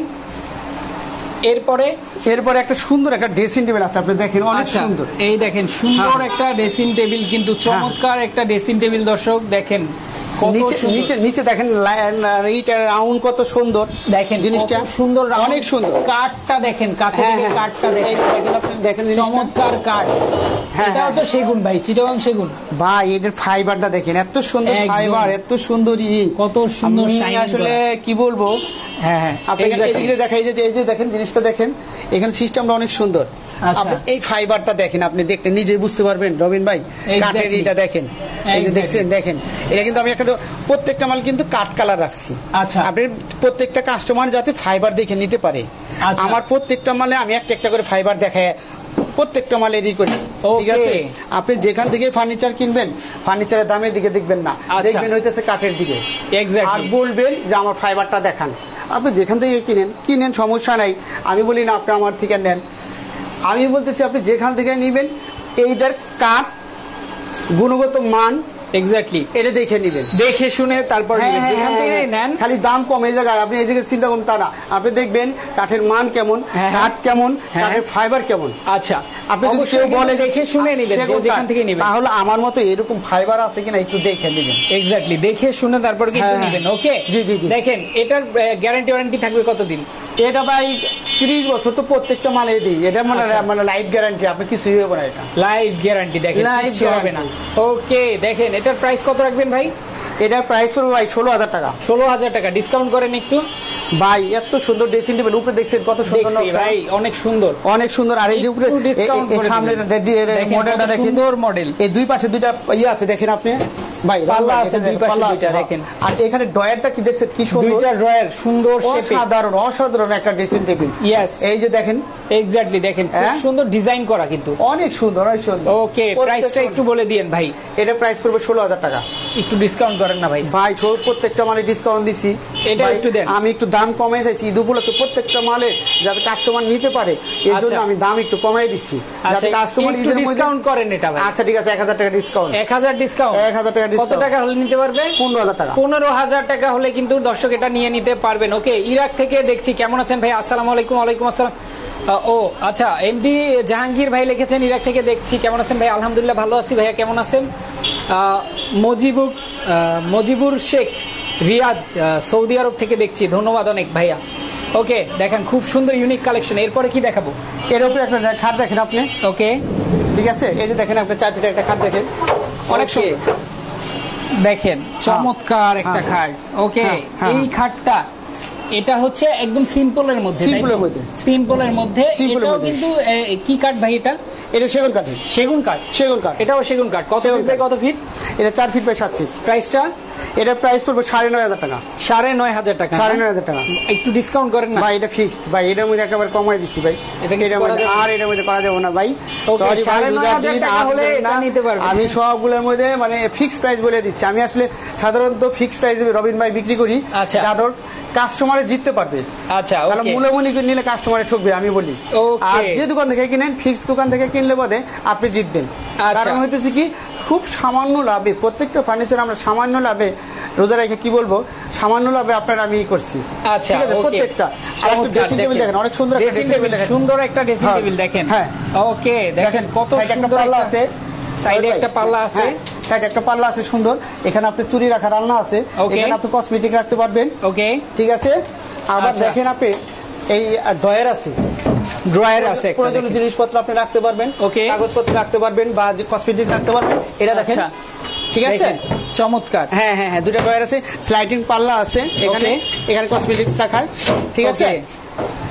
এরপরে এরপরে একটা সুন্দর একটা ড্রেসিং টেবিল আছে, আপনি দেখেন, অনেক সুন্দর। এই দেখেন সুন্দর একটা ড্রেসিং টেবিল, কিন্তু চমৎকার একটা ড্রেসিং টেবিল। দর্শক দেখেন নিচে নিচে দেখেন ইটার রাউন্ড কত সুন্দর, দেখেন জিনিসটা সুন্দর, অনেক সুন্দর। কাঠটা দেখেন, কাছে থেকে কাঠটা দেখেন, দেখেন চমৎকার কাঠ। এটাও তো সেগুন ভাই, চিটাগাং সেগুন ভাই। এটার ফাইবারটা দেখেন, এত সুন্দর ফাইবার, এত সুন্দর, কত সুন্দর। আসলে কি বলবো, হ্যাঁ হ্যাঁ, দেখাই যে এই যে দেখেন জিনিসটা দেখেন, এখানে সিস্টেমটা অনেক সুন্দর। এই ফাইবারটা দেখেন, আপনি দেখতে নিজেই বুঝতে পারবেন রবিন ভাই। কাঠের এটা দেখেন, এই যে দেখছেন, দেখেন এটা কিন্তু আমি একটা প্রত্যেকটা মাল কিন্তু কাঠ কালার রাখছি। আচ্ছা, আপনি প্রত্যেকটা কাস্টমার যাতে ফাইবার দেখে নিতে পারে। আমার প্রত্যেকটা মালে আমি একটা একটা করে ফাইবার দেখায় প্রত্যেকটা মাল এডি করি, ঠিক আছে? আপনি যেখান থেকে ফার্নিচার কিনবেন, ফার্নিচারের দামের দিকে দেখবেন না, দেখবেন হইতেছে কাঠের দিকে, আর বলবেন যে আমার ফাইবারটা দেখান। আপনি যেখান থেকে কিনেন কিনেন সমস্যা নাই, আমি বলি না আপনি আমার থেকে নেন। আমি বলতেছি আপনি যেখান থেকে নিবেন, এইটার কাঠ গুণগত মান এক্স্যাক্টলি এটা দেখে নিবেন, দেখে শুনে তারপর নেবেন। যেখান থেকে নেন, খালি দাম কম এই জায়গায় আপনি এই জায়গায় চিন্তা করুন তা না, আপনি দেখবেন কাঠের মান কেমন, কাঠ কেমন, কাঠের ফাইবার কেমন। আচ্ছা, আপনি যদি কেউ বলে দেখে শুনে নেবেন, যেখান থেকে নেবেন, তাহলে আমার মতো এরকম ফাইবার আছে কিনা একটু দেখে নেবেন। এক্স্যাক্টলি, দেখে শুনে তারপর কিন্তু নেবেন। ওকে, জি জি জি। দেখেন এটার গ্যারান্টি ওয়ারেন্টি থাকবে কতদিন? এটা ভাই ত্রিশ বছর তো প্রত্যেকটা মালে দিই, এটা মানে মানে লাইফ গ্যারান্টি, আপনি কিছুই হবে না, এটা লাইফ গ্যারান্টি। দেখেন কিছু হবে না। ওকে, দেখেন এটার প্রাইস কত রাখবেন ভাই? এটার প্রাইস পড়বে ভাই ষোলো হাজার টাকা। ষোলো হাজার টাকা ডিসকাউন্ট করেন একটু ভাই। এত সুন্দর ড্রেসিং টেবিল, উপরে দেখছেন কত সুন্দর ভাই, অনেক সুন্দর, অনেক সুন্দর। আর এই যে উপরে সামনের মডেলটা দেখেন, সুন্দর মডেল। এই দুই পাশে দুইটা ইয়ে আছে দেখেন আপনি ভাই, পাল্লা আছে দুই পাশে দুইটা, দেখেন। আর এখানে ড্রয়ারটা কি দেখছেন, কি সুন্দর দুইটা ড্রয়ার, সুন্দর শেপে, অসাধারণ অসাধারণ একটা ড্রেসিং টেবিল। ইয়েস, এই যে দেখেন, এক্স্যাক্টলি দেখেন, খুব সুন্দর ডিজাইন করা, কিন্তু অনেক সুন্দর, অনেক সুন্দর। ওকে, প্রাইসটা একটু বলে দিয়েন ভাই। এটা প্রাইস পড়বে ষোলো হাজার টাকা। একটু ডিসকাউন্ট করেন না ভাই? ভাই প্রত্যেকটা মালে ডিসকাউন্ট দিছি, এটা একটু দেন। আমি একটু দাম কমাই চাইছি ঈদ উপলক্ষে, প্রত্যেকটা মালে যাতে কাস্টমার নিতে পারে এই জন্য আমি দাম একটু কমাই দিচ্ছি, যাতে কাস্টমার ডিসকাউন্ট করেন এটা ভাই। আচ্ছা ঠিক আছে, এক হাজার টাকা ডিসকাউন্ট। এক হাজার ডিসকাউন্ট, এক হাজার টাকা ডিসকাউন্ট। কত টাকা হলে নিতে পারবে? পনেরো হাজার টাকা। পনেরো হাজার টাকা হলে কিন্তু দর্শক এটা নিয়ে নিতে পারবেন। ওকে, ইরাক থেকে দেখছি, কেমন আছেন ভাই? আসসালামু আলাইকুম। ওয়ালাইকুম আসসালাম। ও আচ্ছা, এমডি জাহাঙ্গীর ভাই লিখেছেন, ইরাক থেকে দেখছি, কেমন আছেন ভাই? আলহামদুলিল্লাহ ভালো আছি ভাইয়া, কেমন আছেন? মজিবুর মজিবুর শেখ রিয়াদ সৌদি আরব থেকে দেখছি, ধন্যবাদ অনেক ভাইয়া। ওকে, দেখেন খুব সুন্দর ইউনিক কালেকশন। এরপরে কি দেখাবো? এর উপরে একটা খাট দেখেন আপনি। ওকে, ঠিক আছে, এই যে দেখেন আপনি চার ফিটের একটা খাট দেখেন, অনেক সুন্দর, দেখেন চমৎকার একটা খাট। ওকে, এই খাটটা এটা হচ্ছে একদম সিম্পলের মধ্যে, সিম্পলের মধ্যে, সিম্পলের মধ্যে। এটাও কিন্তু কি কাঠ ভাই? এটা এটা সেগুন কাঠ। সেগুন কাঠ, সেগুন কাঠ। এটাও সেগুন কাঠ। কত ফিট বাই কত ফিট? এটা চার ফিট বাই সাত ফিট। প্রাইসটা? এটা প্রাইস পড়বে সাড়ে নয় হাজার টাকা। সাড়ে নয় হাজার টাকা, সাড়ে নয় হাজার টাকা। একটু ডিসকাউন্ট করেন না ভাই? এটা ফিক্সড ভাই, এটার মধ্যে একেবারে কমাই দিচ্ছি ভাই, আর এটার মধ্যে করা যাবে না ভাই। সরি ভাই, আমি সবগুলোর মধ্যে মানে ফিক্সড প্রাইস বলে দিচ্ছি। আমি আসলে সাধারণত ফিক্সড প্রাইস রবিন ভাই বিক্রি করি, কারণ কাস্টমারে জিততে পারবে। আচ্ছা, মূল্যমূল্য নিলে কাস্টমারে ঠকবে, আমি বলি। আর যে দোকান থেকে কিনেন, ফিক্সড দোকান থেকে কিনলে পরে আপনি জিতবেন। কারণ হইতেছে কি, খুব সামান্য লাভে প্রত্যেকটা ফার্নিচার আমরা সামান্য লাভে, রোজা রেখে কি বলবো, সামান্য লাভে আপনার আমি ই করছি। আচ্ছা, ঠিক আছে, প্রত্যেকটা। আর একটা ড্রেসিং টেবিল দেখেন, অনেক সুন্দর একটা ড্রেসিং টেবিল দেখেন, সুন্দর একটা ড্রেসিং টেবিল দেখেন। হ্যাঁ, ওকে, দেখেন কত সুন্দর পাল্লা আছে, সাইডে একটা পাল্লা আছে, সাইডে একটা পাল্লা আছে সুন্দর। এখানে আপনি চুরি রাখার আলনা আছে, এখানে আপনি কসমেটিক রাখতে পারবেন। ওকে, ঠিক আছে। আবার দেখেন আপনি এই ড্রয়ার আছে, ড্রয়ার আছে, প্রয়োজনীয় জিনিসপত্র আপনি রাখতে পারবেন, ওকে, কাগজপত্র রাখতে পারবেন বা কসমেটিক রাখতে পারবেন। এটা দেখেন, ঠিক আছে, চমৎকার। হ্যাঁ হ্যাঁ হ্যাঁ, দুটো ড্রয়ার আছে, স্লাইডিং পাল্লা আছে এখানে, এখানে কসমেটিক্স রাখার, ঠিক আছে।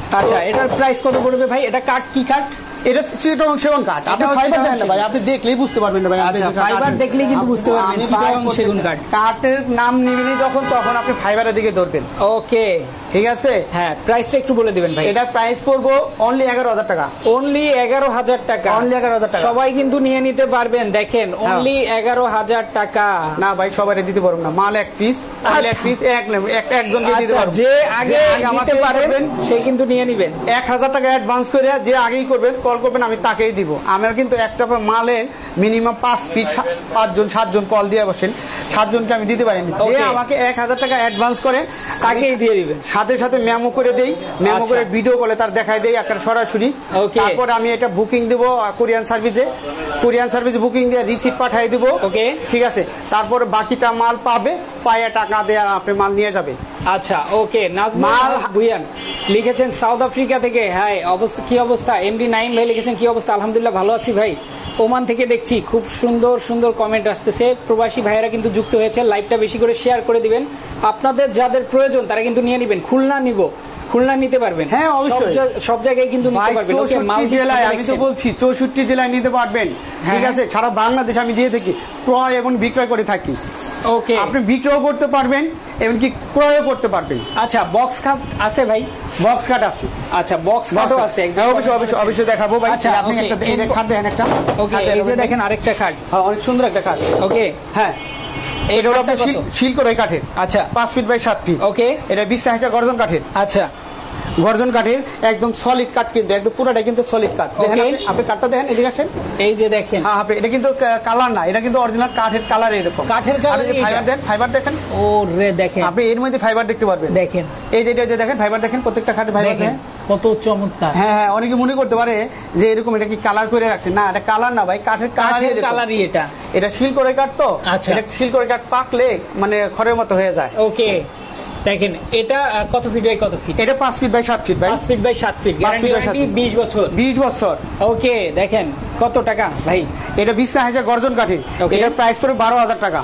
আচ্ছা, এটার প্রাইস কত পড়বে ভাই? এটা কাঠ কি কাঠ? এটা চিটাগং সেগুন কাঠ। আপনি ফাইবার দেখেন না ভাই, আপনি দেখলেই বুঝতে পারবেন না ভাই। আচ্ছা, ফাইবার দেখলেই কিন্তু বুঝতে পারবেন চিটাগং সেগুন কাঠ। কাঠের নাম নিবেনই যখন, তখন আপনি ফাইবারের দিকে ধরবেন। ওকে, ঠিক আছে। হ্যাঁ, প্রাইসটা একটু বলে দিবেন ভাই। এটা প্রাইস পড়বো অনলি এগারো হাজার টাকা। অনলি এগারো হাজার টাকা। অনলি এগারো হাজার টাকা। সবাই কিন্তু নিয়ে নিতে পারবেন। দেখেন, অনলি এগারো হাজার টাকা। না ভাই, সবাই দিতে পারবো না। মাল এক পিস, মাল এক পিস, এক একটা একজনকে দিতে পারবো। যে আগে আমাকে পারবেন সে কিন্তু নিয়ে নিবেন। এক হাজার টাকা অ্যাডভান্স করে যে আগেই করবেন, কল করবেন, আমি তাকেই দিব। আমরা কিন্তু একটা মালের মিনিমাম পাঁচ পিস, পাঁচজন সাতজন কল দিয়ে বসেন, সাতজনকে আমি দিতে পারি। যে আমাকে এক হাজার টাকা অ্যাডভান্স করে তাকেই দিয়ে দিবেন। সাথে সাথে মেমো করে দেই, মেমো করে ভিডিও কলে তার দেখাই দেই একটা সরাসরি। তারপর আমি এটা বুকিং দিব কোরিয়ান সার্ভিসে, কোরিয়ান সার্ভিস বুকিং দিয়ে রিসিপ্ট পাঠিয়ে দিব। ওকে, ঠিক আছে। তারপর বাকিটা মাল পাবে, পায়ে টাকা দিয়ে আপনি মাল নিয়ে যাবে। আচ্ছা, ওকে। নাজমুল ভুঁইয়া লিখেছেন সাউথ আফ্রিকা থেকে। হ্যাঁ, অবস্থা কি অবস্থা? এমডি নাইম ভাই লিখেছেন কি অবস্থা? আলহামদুলিল্লাহ ভালো আছি ভাই। ওমান থেকে দেখছি খুব সুন্দর সুন্দর কমেন্ট আসতেছে। প্রবাসী ভাইয়েরা কিন্তু যুক্ত হয়েছে। লাইভটা বেশি করে শেয়ার করে দিবেন। আপনাদের যাদের প্রয়োজন তারা কিন্তু নিয়ে নেবেন। খুলনা নিব, খুলনা নিতে পারবেন। হ্যাঁ, অবশ্যই সব জায়গায় কিন্তু নিতে পারবেন। চৌষট্টি জেলায়, আমি তো বলছি চৌষট্টি জেলায় নিতে পারবেন। ঠিক আছে, সারা বাংলাদেশ আমি দিয়ে থাকি, ক্রয় এবং বিক্রয় করে থাকি। ওকে, আপনি বিক্রয় করতে পারবেন, এমনকি ক্রয়ও করতে পারবেন। আচ্ছা, বক্স খাট আছে ভাই? বক্স খাট আছে। আচ্ছা, বক্স খাটও আছে। অবশ্যই অবশ্যই অবশ্যই দেখাবো ভাই। আচ্ছা, আপনি একটা এই খাট দেখেন একটা। ওকে, এই যে দেখেন আরেকটা খাট। হ্যাঁ, অনেক সুন্দর একটা খাট। ওকে, হ্যাঁ, এটা হলো আপনার শিল করে কাঠের। আচ্ছা, পাঁচ ফিট বাই সাত ফিট। ওকে, এটা বিশ হাজার গর্জন কাঠের। আচ্ছা, গর্জন কাঠের একদম সলিড কাঠ, কিন্তু একদম পুরোটা কিন্তু সলিড কাঠ। দেখেন আপনি কাঠটা দেখেন, এদিকে আসেন, এই যে দেখেন। হ্যাঁ, এটা কিন্তু কালার না, এটা কিন্তু অরিজিনাল কাঠের কালার। এরকম কাঠের কালার। ফাইবার দেন, ফাইবার দেখেন। ও রে, দেখেন আপনি এর মধ্যে ফাইবার দেখতে পারবেন। দেখেন এই যে এটা দেখেন, ফাইবার দেখেন, প্রত্যেকটা কাঠে ফাইবার দেখেন কত চমৎকার। হ্যাঁ হ্যাঁ, অনেকে মনে করতে পারে যে এরকম এটা কি কালার করে রাখছে। না, এটা কালার না ভাই, কাঠের কাঠের কালারই এটা। এটা শিল করে কাঠ তো। আচ্ছা, এটা শিল করে কাঠ পাকলে মানে খড়ের মতো হয়ে যায়। ওকে, দেখেন এটা কত ফিট বাই কত ফিট? এটা পাঁচ ফিট বাই সাত ফিট ভাই। পাঁচ ফিট বাই সাত ফিট, গ্যারান্টি বিশ বছর। বিশ বছর। ওকে, দেখেন কত টাকা ভাই? এটা বিশ হাজার গর্জন কাঠের। এটার প্রাইস পড়ে বারো হাজার টাকা।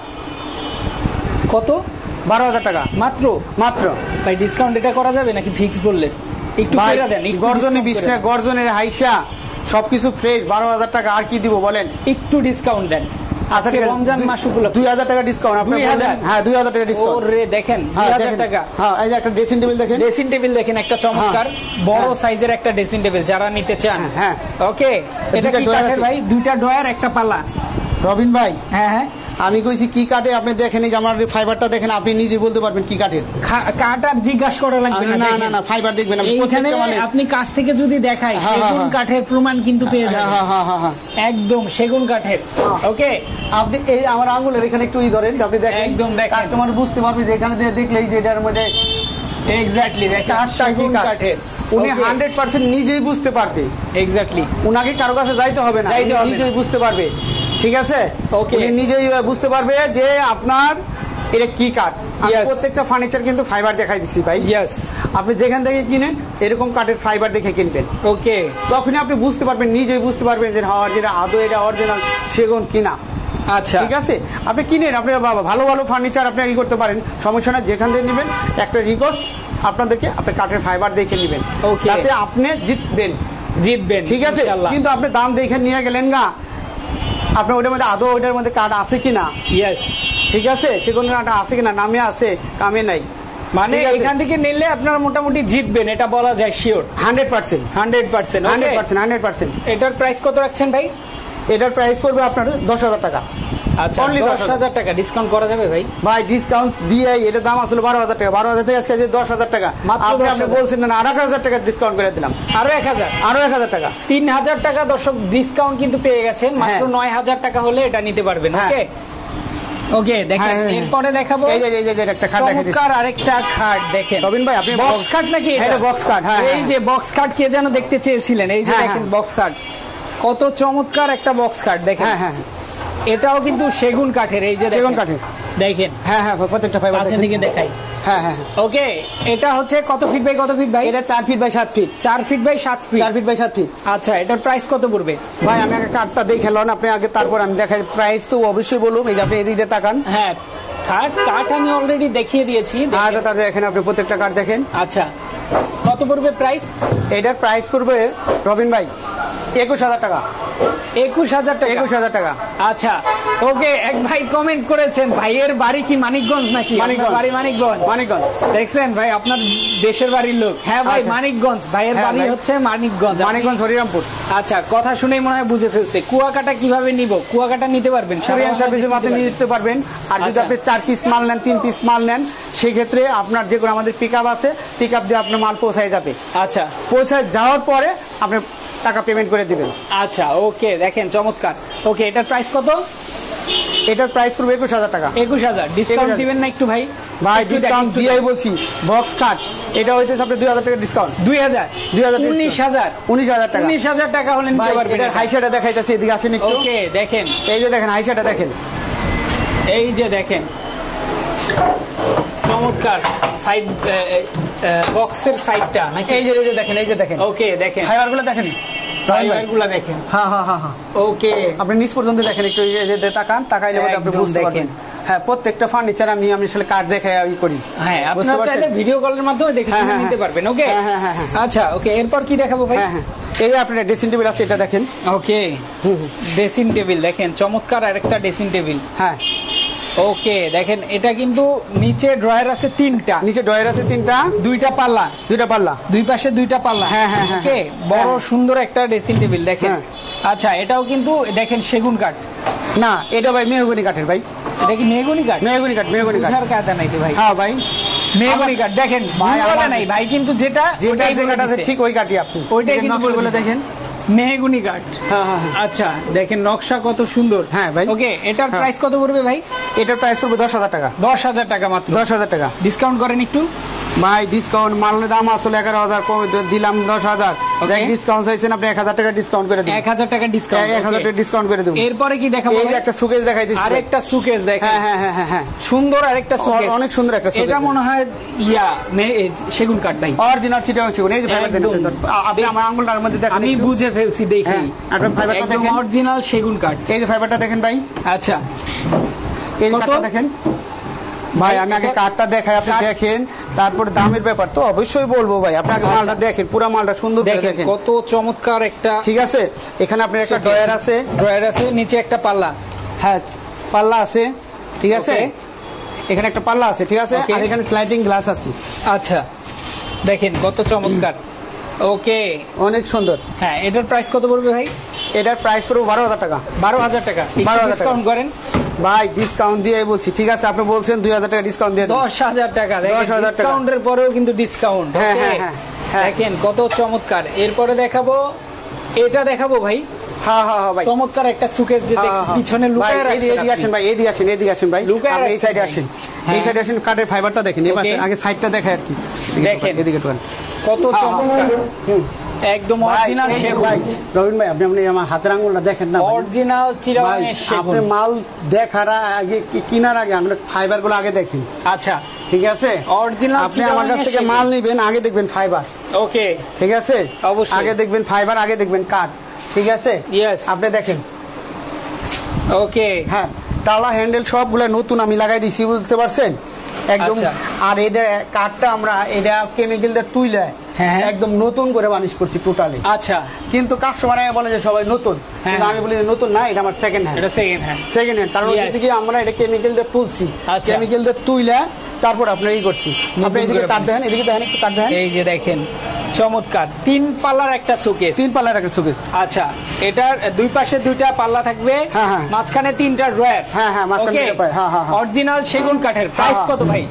কত? বারো হাজার টাকা মাত্র? মাত্র ভাই, ডিসকাউন্ট এটা করা যাবে নাকি ফিক্স বললেন? একটু কইরা দেন। গর্জনে বিশ টাকা, গর্জনের হাইসা সবকিছু ফ্রেশ, বারো হাজার টাকা। আর কি দিব বলেন? একটু ডিসকাউন্ট দেন। আজকে রমজান মাস উপলক্ষে দুই হাজার টাকা ডিসকাউন্ট। আপনি হ্যাঁ, দুই হাজার টাকা ডিসকাউন্ট। ওরে দেখেন, দুই হাজার টাকা। হ্যাঁ, এই যে একটা ড্রেসিং টেবিল দেখেন, ড্রেসিং টেবিল দেখেন, একটা চমৎকার বড় সাইজের একটা ড্রেসিং টেবিল যারা নিতে চান। হ্যাঁ, ওকে। এটা কি কাঠের ভাই? দুইটা ডয়ার, একটা পাল্লা। রবিন ভাই, হ্যাঁ হ্যাঁ, আমি কইছি কি কাঠে, আপনি দেখেন, এই যে আমার ফাইবারটা দেখেন, আপনি নিজে বলতে পারবেন কি কাঠের। কাঠ আর জিজ্ঞাসা করা লাগবে না। না না না, ফাইবার দেখবেন। এইখানে আপনি কাছ থেকে যদি দেখাই, সেগুন কাঠের প্রমাণ কিন্তু পেয়ে যাবেন। হ্যাঁ হ্যাঁ হ্যাঁ, একদম সেগুন কাঠের। ওকে, আপনি এই আমার আঙ্গুলের এখানে একটু ই ধরেন, আপনি দেখেন, একদম দেখেন, কাস্টমার বুঝতে পারবে যে এখানে দেখলেই যে এটার মধ্যে এক্স্যাক্টলি কাঠটা কি কাঠের। উনি হান্ড্রেড পার্সেন্ট নিজেই বুঝতে পারবে। এক্স্যাক্টলি, উনাকে কারো কাছে যাইতে হবে না, নিজেই বুঝতে পারবে। ঠিক আছে, উনি নিজেই বুঝতে পারবে যে আপনার এটা কি কাঠ। প্রত্যেকটা ফার্নিচার কিন্তু ফাইবার দেখাই দিচ্ছি ভাই। ইয়েস, আপনি যেখান থেকে কিনেন এরকম কাঠের ফাইবার দেখে কিনবেন। ওকে, তখনই আপনি বুঝতে পারবেন, নিজেই বুঝতে পারবেন যে হ্যাঁ, যেটা আদৌ এটা অরিজিনাল সেগুন কিনা। আচ্ছা, ঠিক আছে। আপনি কিনেন, আপনি ভালো ভালো ফার্নিচার আপনি ই করতে পারেন, সমস্যা না। যেখান থেকে নেবেন একটা রিকোয়েস্ট আপনাদেরকে, আপনি কাঠের ফাইবার দেখে নেবেন, যাতে আপনি জিতবেন। জিতবেন, ঠিক আছে। কিন্তু আপনি দাম দেখে নিয়ে গেলেন না, আপনার ওটার মধ্যে আদৌ ওটার মধ্যে কাঠ আছে কিনা। ইয়েস, ঠিক আছে, সেগুলো কাঠ আছে কিনা, নামে আছে কামে নাই। মানে এখান থেকে নিলে আপনারা মোটামুটি জিতবেন, এটা বলা যায় sure. Hundred percent hundred percent hundred percent hundred percent এটার প্রাইস কত রাখছেন ভাই? এটার প্রাইস পড়বে আপনার দশ হাজার টাকা। আচ্ছা, দশ হাজার টাকা ডিসকাউন্ট করা যাবে ভাই? ভাই, ডিসকাউন্ট দিয়ে এটার দাম আসলে বারো হাজার টাকা। বারো হাজার থেকে আজকে দশ হাজার টাকা। আপনি আপনি বলছেন না, আরো এক হাজার টাকা ডিসকাউন্ট করে দিলাম। আরো এক হাজার আরো এক হাজার টাকা তিন হাজার টাকা দর্শক ডিসকাউন্ট কিন্তু পেয়ে গেছেন। মাত্র নয় হাজার টাকা হলে এটা নিতে পারবেন। ওকে ওকে, দেখেন এরপরে দেখাবো এই যে এই যে একটা খাট দেখাচ্ছি, আরেকটা খাট দেখেন। রবিন ভাই, আপনি বক্স খাট নাকি? এটা বক্স খাট। হ্যাঁ, এই যে বক্স খাট কে যেন দেখতে চেয়েছিলেন, এই যে দেখেন বক্স খাট, কত চমৎকার একটা বক্স খাট দেখেন। হ্যাঁ হ্যাঁ, এটাও কিন্তু সেগুন কাঠের। এই যে সেগুন কাঠের দেখেন। হ্যাঁ হ্যাঁ, প্রত্যেকটা ফাইবার আছে, দিকে দেখাই। হ্যাঁ হ্যাঁ, ওকে। এটা হচ্ছে কত ফিট বাই কত ফিট ভাই? এটা চার ফিট বাই সাত ফিট। চার ফিট বাই সাত ফিট চার ফিট বাই সাত ফিট। আচ্ছা, এটার প্রাইস কত পড়বে ভাই? আমি আগে কাঠটা দেখে লন, আপনি আগে, তারপর আমি দেখাই। প্রাইস তো অবশ্যই বলুন, এই যে আপনি এদিকে তাকান। হ্যাঁ, কাঠ কাঠ আমি অলরেডি দেখিয়ে দিয়েছি। আচ্ছা, তাহলে এখানে আপনি প্রত্যেকটা কাঠ দেখেন। আচ্ছা, কত পড়বে প্রাইস? এটার প্রাইস পড়বে রবিন ভাই একুশ হাজার টাকা। একুশ হাজার টাকা? একুশ হাজার টাকা। আচ্ছা ওকে, এক ভাই কমেন্ট করেছেন ভাইয়ের বাড়ি কি মানিকগঞ্জ নাকি? মানিকগঞ্জ। বাড়ি মানিকগঞ্জ। মানিকগঞ্জ দেখছেন ভাই আপনার দেশের বাড়ির লোক। হ্যাঁ ভাই মানিকগঞ্জ, ভাইয়ের বাড়ি হচ্ছে মানিকগঞ্জ। মানিকগঞ্জ হরিরামপুর। আচ্ছা কথা শুনেই মনে হয় বুঝে ফেলছে। কুয়াকাটা কিভাবে নিব? কুয়াকাটা নিতে পারবেন? কুরিয়ার সার্ভিসের মাধ্যমে নিতে পারবেন। আর যদি আপনি চার পিস মাল নেন, তিন পিস মাল নেন, সেক্ষেত্রে আপনার যে কোনো আমাদের পিক আপ আছে, পিক আপ দিয়ে আপনার মাল পৌঁছায় যাবে। আচ্ছা পৌঁছায় যাওয়ার পরে আপনি টাকা পেমেন্ট করে দিবেন। আচ্ছা ওকে, দেখেন চমৎকার। ওকে এটার প্রাইস কত? এটার প্রাইস পড়বে একুশ হাজার টাকা। একুশ হাজার ডিসকাউন্ট দিবেন না একটু ভাই? ভাই ডিসকাউন্ট দিয়ে বলছি, বক্স কাট এটা হইতে আপনি দুই হাজার টাকা ডিসকাউন্ট। দুই হাজার? দুই হাজার উনিশ হাজার? উনিশ হাজার টাকা। উনিশ হাজার টাকা হলে নিতে পারবেন। এটা হাইশাটা দেখাইতেছি, এদিকে আসেন একটু। ওকে দেখেন, এই যে দেখেন হাইশাটা দেখেন, এই যে দেখেন চমৎকার সাইড বক্সের সাইডটা নাকি? এই যে এই যে দেখেন, এই যে দেখেন। ওকে দেখেন ফাইবারগুলো দেখেন, ফাইবারগুলো দেখেন। হ্যাঁ হ্যাঁ হ্যাঁ হ্যাঁ ওকে, আপনি নিচ পর্যন্ত দেখেন একটু, এই যে তাকান, তাকাইলে আপনি বুঝতে পারবেন। হ্যাঁ প্রত্যেকটা ফার্নিচার আমি আমি আসলে কার্ড দেখে ই করি। হ্যাঁ আপনারা চাইলে ভিডিও কলের মাধ্যমে দেখে শুনে নিতে পারবেন। ওকে হ্যাঁ হ্যাঁ হ্যাঁ আচ্ছা ওকে, এরপর কি দেখাবো ভাই? হ্যাঁ হ্যাঁ এই যে আপনার ড্রেসিং টেবিল আছে, এটা দেখেন। ওকে ড্রেসিং টেবিল দেখেন, চমৎকার আরেকটা ড্রেসিং টেবিল। হ্যাঁ ওকে দেখেন, এটা কিন্তু নিচে ড্রয়ার আছে তিনটা, নিচে ড্রয়ার আছে তিনটা, দুইটা পাল্লা, দুইটা পাল্লা, দুই পাশে দুইটা পাল্লা। হ্যাঁ হ্যাঁ হ্যাঁ ওকে বড় সুন্দর একটা ড্রেসিং টেবিল দেখেন। আচ্ছা এটাও কিন্তু দেখেন সেগুন কাঠ না, এটা ভাই মেহগনি কাঠের ভাই। এটা কি মেহগনি কাঠ? মেহগনি কাঠ, মেহগনি কাঠ। বুঝার কায়দা নাই ভাই। হ্যাঁ ভাই মেহগনি কাঠ দেখেন, ভাই বলে নাই ভাই, কিন্তু যেটা যেটা যেটা আছে ঠিক ওই কাঠই আপনি ওইটাই কিন্তু বলে দেখেন মেহগনি কাঠ। হ্যাঁ হ্যাঁ আচ্ছা দেখেন নকশা কত সুন্দর। হ্যাঁ ভাই ওকে এটার প্রাইস কত পড়বে ভাই? এটার প্রাইস পড়বে দশ হাজার টাকা। দশ হাজার টাকা মাত্র? দশ হাজার টাকা। ডিসকাউন্ট করেন একটু ভাই। ডিসকাউন্ট মালের দাম আসলে এগারো হাজার, কমে দিলাম দশ হাজার। ডিসকাউন্ট চাইছেন আপনি এক হাজার টাকা ডিসকাউন্ট করে দিন। এক হাজার টাকা ডিসকাউন্ট? এক হাজার টাকা ডিসকাউন্ট করে দেবো। এরপরে কি দেখাবো? এই যে একটা সুকেস দেখাই দিচ্ছি, আরেকটা সুকেস দেখেন। হ্যাঁ হ্যাঁ হ্যাঁ হ্যাঁ সুন্দর আরেকটা সুকেস, অনেক সুন্দর একটা সুকেস। এটা মনে হয় ইয়া সেগুন কাঠ ভাই, অরিজিনাল চিটাগাং সেগুন। এই যে ফাইবার দেন আপনি আমার আঙ্গুলটার মধ্যে দেখেন, আমি বুঝে ফেলছি দেখি। আপনি ফাইবারটা একদম দেখেন, অরিজিনাল সেগুন কাঠ। এই যে ফাইবারটা দেখেন ভাই। আচ্ছা এই যে কাঠটা দেখেন ভাই, আমি আগে কাঠটা দেখাই, আপনি দেখেন, তারপর দামের ব্যাপার তো অবশ্যই বলবো ভাই। আপনি আগে মালটা দেখেন, পুরো মালটা সুন্দর করে দেখেন, কত চমৎকার একটা। ঠিক আছে, এখানে আপনার একটা ড্রয়ার আছে, ড্রয়ার আছে, নিচে একটা পাল্লা। হ্যাঁ পাল্লা আছে, ঠিক আছে, এখানে একটা পাল্লা আছে, ঠিক আছে, আর এখানে স্লাইডিং গ্লাস আছে। আচ্ছা দেখেন কত চমৎকার। ওকে অনেক সুন্দর। হ্যাঁ এটার প্রাইস কত পড়বে ভাই? এটার প্রাইস পড়বে বারো হাজার টাকা। বারো হাজার টাকা? বারো হাজার ডিসকাউন্ট করেন ভাই। ডিসকাউন্ট দিয়ে বলছি, ঠিক আছে, আপনি বলছেন দুই হাজার টাকা ডিসকাউন্ট দিয়ে দশ হাজার টাকা। দশ হাজার ডিসকাউন্টের পরেও কিন্তু ডিসকাউন্ট। হ্যাঁ হ্যাঁ হ্যাঁ দেখেন কত চমৎকার। এরপরে দেখাবো, এটা দেখাবো ভাই। হ্যাঁ হ্যাঁ হ্যাঁ ভাই, চমৎকার একটা সুকেস যে পিছনে লুকায় রাখছেন। এদিকে আসেন ভাই, এদিকে আসেন, এদিকে আসেন ভাই, আপনি এই সাইডে আসেন, এই সাইডে আসেন, কাঠের ফাইবারটা দেখেন। এবার আগে সাইডটা দেখাই আর কি, দেখেন এদিকে কত চমৎকার, একদম অরিজিনাল সেগুন। ভাই রবিন ভাই, আপনি আপনি আমার হাতের আঙ্গুলটা দেখেন না, অরিজিনাল চিটাগাংয়ের সেগুন। আপনি মাল দেখার আগে কিনার আগে আমরা ফাইবারগুলো আগে দেখেন। আচ্ছা ঠিক আছে, অরিজিনাল আপনি আমার কাছ থেকে মাল নিবেন, আগে দেখবেন ফাইবার। ওকে ঠিক আছে, অবশ্যই আগে দেখবেন ফাইবার, আগে দেখবেন কাঠ। ঠিক আছে, ইয়েস আপনি দেখেন। ওকে হ্যাঁ তালা হ্যান্ডেল সবগুলো নতুন আমি লাগাই দিছি, বুঝতে পারছেন একদম। আর এটা কাঠটা আমরা এটা কেমিক্যাল দিয়ে তুইলে একদম নতুন করে বানিশ করছি টোটালি। আচ্ছা, কিন্তু কাস্টমার বলে যে সবাই নতুন, কিন্তু আমি বলি নতুন না, এটা আমার সেকেন্ড হ্যান্ড। এটা সেকেন্ড হ্যান্ড, সেকেন্ড হ্যান্ড। কারণ হচ্ছে কি আমরা এটা কেমিক্যাল দিয়ে তুলছি, কেমিক্যাল দিয়ে তুইলে তারপর আপনার ই করছি। আপনি এদিকে কাঠ দেখেন, এদিকে দেখেন, একটু কাঠ দেখেন, এই যে দেখেন চমৎকার তিন পাল্লার একটা শোকেস। তিন পাল্লার একটা শোকেস। আচ্ছা, এটার দুই পাশে দুইটা পাল্লা থাকবে, মাঝখানে তিনটা ড্রয়ার। হ্যাঁ হ্যাঁ, মাঝখানে হ্যাঁ হ্যাঁ অরিজিনাল সেগুন কাঠের। প্রাইস কত ভাই?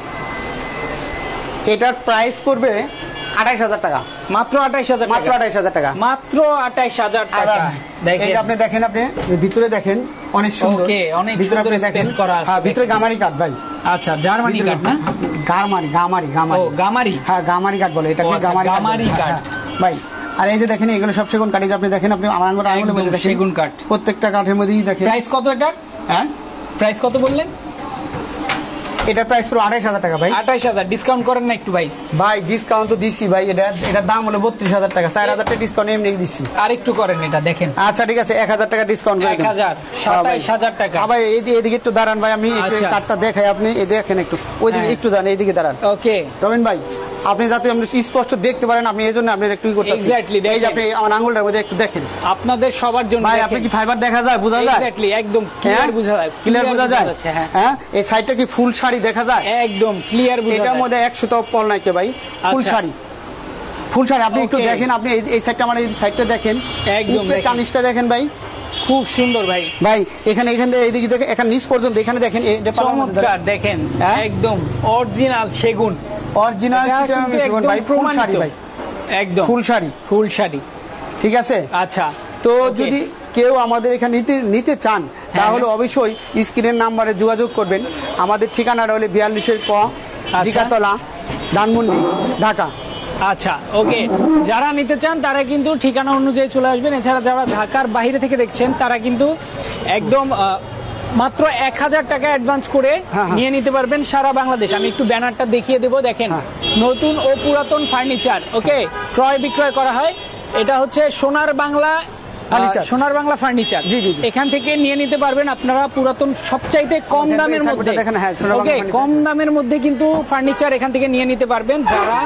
এটার প্রাইস পড়বে আঠাইশ হাজার টাকা। মাত্র আঠাইশ হাজার? মাত্র আঠাইশ হাজার টাকা। মাত্র আঠাইশ হাজার টাকা। দেখেন আপনি দেখেন, আপনি ভিতরে দেখেন, অনেক সুন্দর। ওকে, অনেক সুন্দর স্পেস করা আছে। হ্যাঁ, ভিতরে গামারি কাঠ ভাই। আচ্ছা, জার্মানি কাঠ না? গামারি গামারি গামারি। ও গামারি। হ্যাঁ, গামারি কাঠ বলে এটাকে, গামারি গামারি কাঠ ভাই। আর এই যে দেখেন, এগুলো সব সেগুন কাঠ। আপনি দেখেন, আপনি আমার আঙ্গুল আঙ্গুলের মধ্যে দেখেন সেগুন কাঠ। প্রত্যেকটা কাঠের মধ্যেই দেখেন। প্রাইস কত এটা? হ্যাঁ, প্রাইস কত বললেন? এটা প্রাইস পুরো আঠাইশ হাজার টাকা ভাই। আঠাইশ হাজার ডিসকাউন্ট করেন না একটু ভাই? ভাই ডিসকাউন্ট তো দিচ্ছি ভাই, এটা এটার দাম হলো বত্রিশ হাজার টাকা, চার হাজার টাকা ডিসকাউন্ট এমনি দিচ্ছি। আর একটু করেন এটা দেখেন। আচ্ছা ঠিক আছে, এক হাজার টাকা ডিসকাউন্ট করে এক হাজার, সাতাইশ হাজার টাকা। ভাই এদিকে একটু দাঁড়ান ভাই, আমি কাঠটা দেখাই, আপনি এই দেখেন একটু, ওইদিকে একটু দাঁড়ান, এইদিকে দাঁড়ান। ওকে রবিন ভাই, আপনি যাতে আপনি স্পষ্ট দেখতে পারেন, আপনি এই জন্য আপনি একটু করতে এক্স্যাক্টলি। এই যে আপনি আমার আঙ্গুলটার মধ্যে একটু দেখেন, আপনাদের সবার জন্য ভাই আপনি কি ফাইবার দেখা যায়, বোঝা যায়? এক্স্যাক্টলি, একদম ক্লিয়ার বোঝা যায়, ক্লিয়ার বোঝা যায়। হ্যাঁ, এই সাইডটা কি ফুল শাড়ি দেখা যায়? একদম ক্লিয়ার বোঝা যায়। এটার মধ্যে একশো তো পল নাই কে ভাই, ফুল শাড়ি, ফুল শাড়ি। আপনি একটু দেখেন, আপনি এই সাইডটা আমার এই সাইডটা দেখেন, একদম কানিসটা দেখেন ভাই, খুব সুন্দর ভাই। ভাই এখানে এখান থেকে এইদিকে দেখেন, এখানে নিচ পর্যন্ত এখানে দেখেন, চমৎকার দেখেন, একদম অরিজিনাল সেগুন, অরিজিনাল সেগুন ভাই, ফুল শাড়ি ভাই, একদম ফুল শাড়ি, ফুল শাড়ি, ঠিক আছে। আচ্ছা, তো যদি কেউ আমাদের এখানে নিতে নিতে চান তাহলে অবশ্যই স্ক্রিনের নাম্বারে যোগাযোগ করবেন। আমাদের ঠিকানাটা হলে বিয়াল্লিশের ক, জিকাতলা, ধানমন্ডি, ঢাকা। আচ্ছা, ওকে। যারা নিতে চান তারা কিন্তু ঠিকানা অনুযায়ী চলে আসবেন। এছাড়া যারা ঢাকার বাইরে থেকে দেখছেন তারা কিন্তু একদম মাত্র এক হাজার টাকা অ্যাডভান্স করে নিয়ে নিতে পারবেন সারা বাংলাদেশ। আমি একটু ব্যানারটা দেখিয়ে দেবো, দেখেন, নতুন ও পুরাতন ফার্নিচার, ওকে, ক্রয় বিক্রয় করা হয়। এটা হচ্ছে সোনার বাংলা সোনার বাংলা ফার্নিচার। জি জি, এখান থেকে নিয়ে নিতে পারবেন আপনারা পুরাতন সবচাইতে কম দামের মধ্যে, ওকে, কম দামের মধ্যে কিন্তু ফার্নিচার এখান থেকে নিয়ে নিতে পারবেন। যারা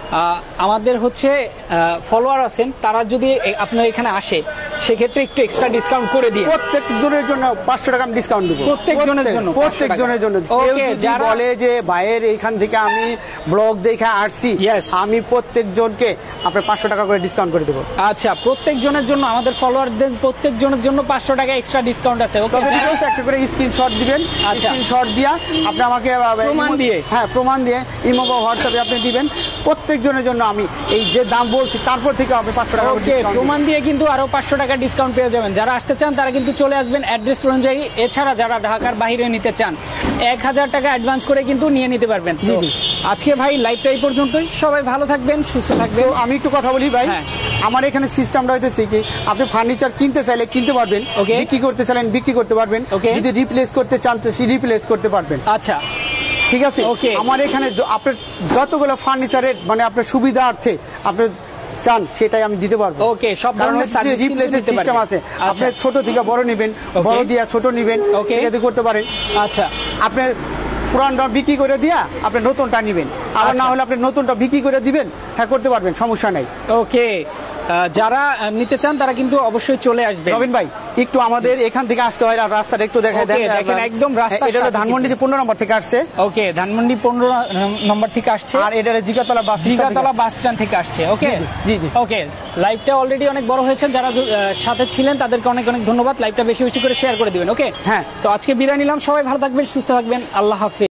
আমাদের হচ্ছে ফলোয়ার আছেন তারা যদি আপনার এখানে আসে সেক্ষেত্রে একটু এক্সট্রা ডিসকাউন্ট করে দিয়ে প্রত্যেক জনের জন্য পাঁচশো টাকা ডিসকাউন্ট দেবো, প্রত্যেক জনের জন্য, প্রত্যেক জনের জন্য। যারা বলে যে ভাইয়ের এইখান থেকে আমি ব্লগ দেখে আসছি, আমি প্রত্যেক জনকে আপনার পাঁচশো টাকা করে ডিসকাউন্ট করে দেবো। আচ্ছা, প্রত্যেক জনের জন্য, আমাদের ফলোয়ারদের প্রত্যেক জনের জন্য পাঁচশো টাকা এক্সট্রা ডিসকাউন্ট আছে। ওকে, একটা করে স্ক্রিনশট দিবেন, স্ক্রিনশট দিয়া আপনি আমাকে প্রমাণ দিয়ে, হ্যাঁ প্রমাণ দিয়ে ইমো বা হোয়াটসঅ্যাপে আপনি দিবেন। প্রত্যেক জনের জন্য আমি এই যে দাম বলছি তারপর থেকে আপনি পাঁচশো টাকা প্রমাণ দিয়ে কিন্তু আরো পাঁচশো টাকা ডিসকাউন্ট পেয়ে যাবেন। যারা আসতে চান তারা কিন্তু চলে আসবেন অ্যাড্রেস অনুযায়ী। এছাড়া যারা ঢাকার বাইরে নিতে চান এক হাজার টাকা অ্যাডভান্স করে কিন্তু নিয়ে নিতে পারবেন। আজকে ভাই লাইভটা এই পর্যন্তই। সবাই ভালো থাকবেন, সুস্থ থাকবেন। আমি একটু কথা বলি ভাই, আমার এখানে সিস্টেমটা হইতেছে কি, আপনি ফার্নিচার কিনতে চাইলে কিনতে পারবেন, বিক্রি করতে চাইলেন বিক্রি করতে পারবেন, যদি রিপ্লেস করতে চান তো রিপ্লেস করতে পারবেন। আচ্ছা, ঠিক আছে। আমার এখানে আপনার যতগুলো ফার্নিচারের মানে আপনার সুবিধার্থে আপনি চান সেটাই আমি দিতে পারবো। ওকে, সব ধরনের সার্ভিস রিপ্লেসের সিস্টেম আছে। আপনি ছোট থেকে বড় নেবেন, বড় দিয়া ছোট নেবেন, সেটাতে করতে পারেন। আচ্ছা, আপনার পুরানটা বিক্রি করে দিয়া আপনি নতুনটা নেবেন, আর না হলে আপনি নতুনটা বিক্রি করে দিবেন, হ্যাঁ করতে পারবেন, সমস্যা নাই। ওকে, যারা নিতে চান তারা কিন্তু অবশ্যই চলে আসবে। রবিন ভাই একটু আমাদের এখান থেকে আসতে হয়, রাস্তাটা একটু দেখাই দেন। একদম রাস্তা, এটা ধানমন্ডি পনেরো নম্বর থেকে আসছে। ওকে, ধানমন্ডি পনেরো নম্বর থেকে আসছে, আর এটা Jigatola bus Jigatola bus stand থেকে আসছে। ওকে জি জি, ওকে। লাইভটা অলরেডি অনেক বড় হয়েছে, যারা সাথে ছিলেন তাদেরকে অনেক অনেক ধন্যবাদ। লাইভটা বেশি বেশি করে শেয়ার করে দিবেন। ওকে, হ্যাঁ। তো আজকে বিদায় নিলাম, সবাই ভালো থাকবেন, সুস্থ থাকবেন, আল্লাহ হাফেজ।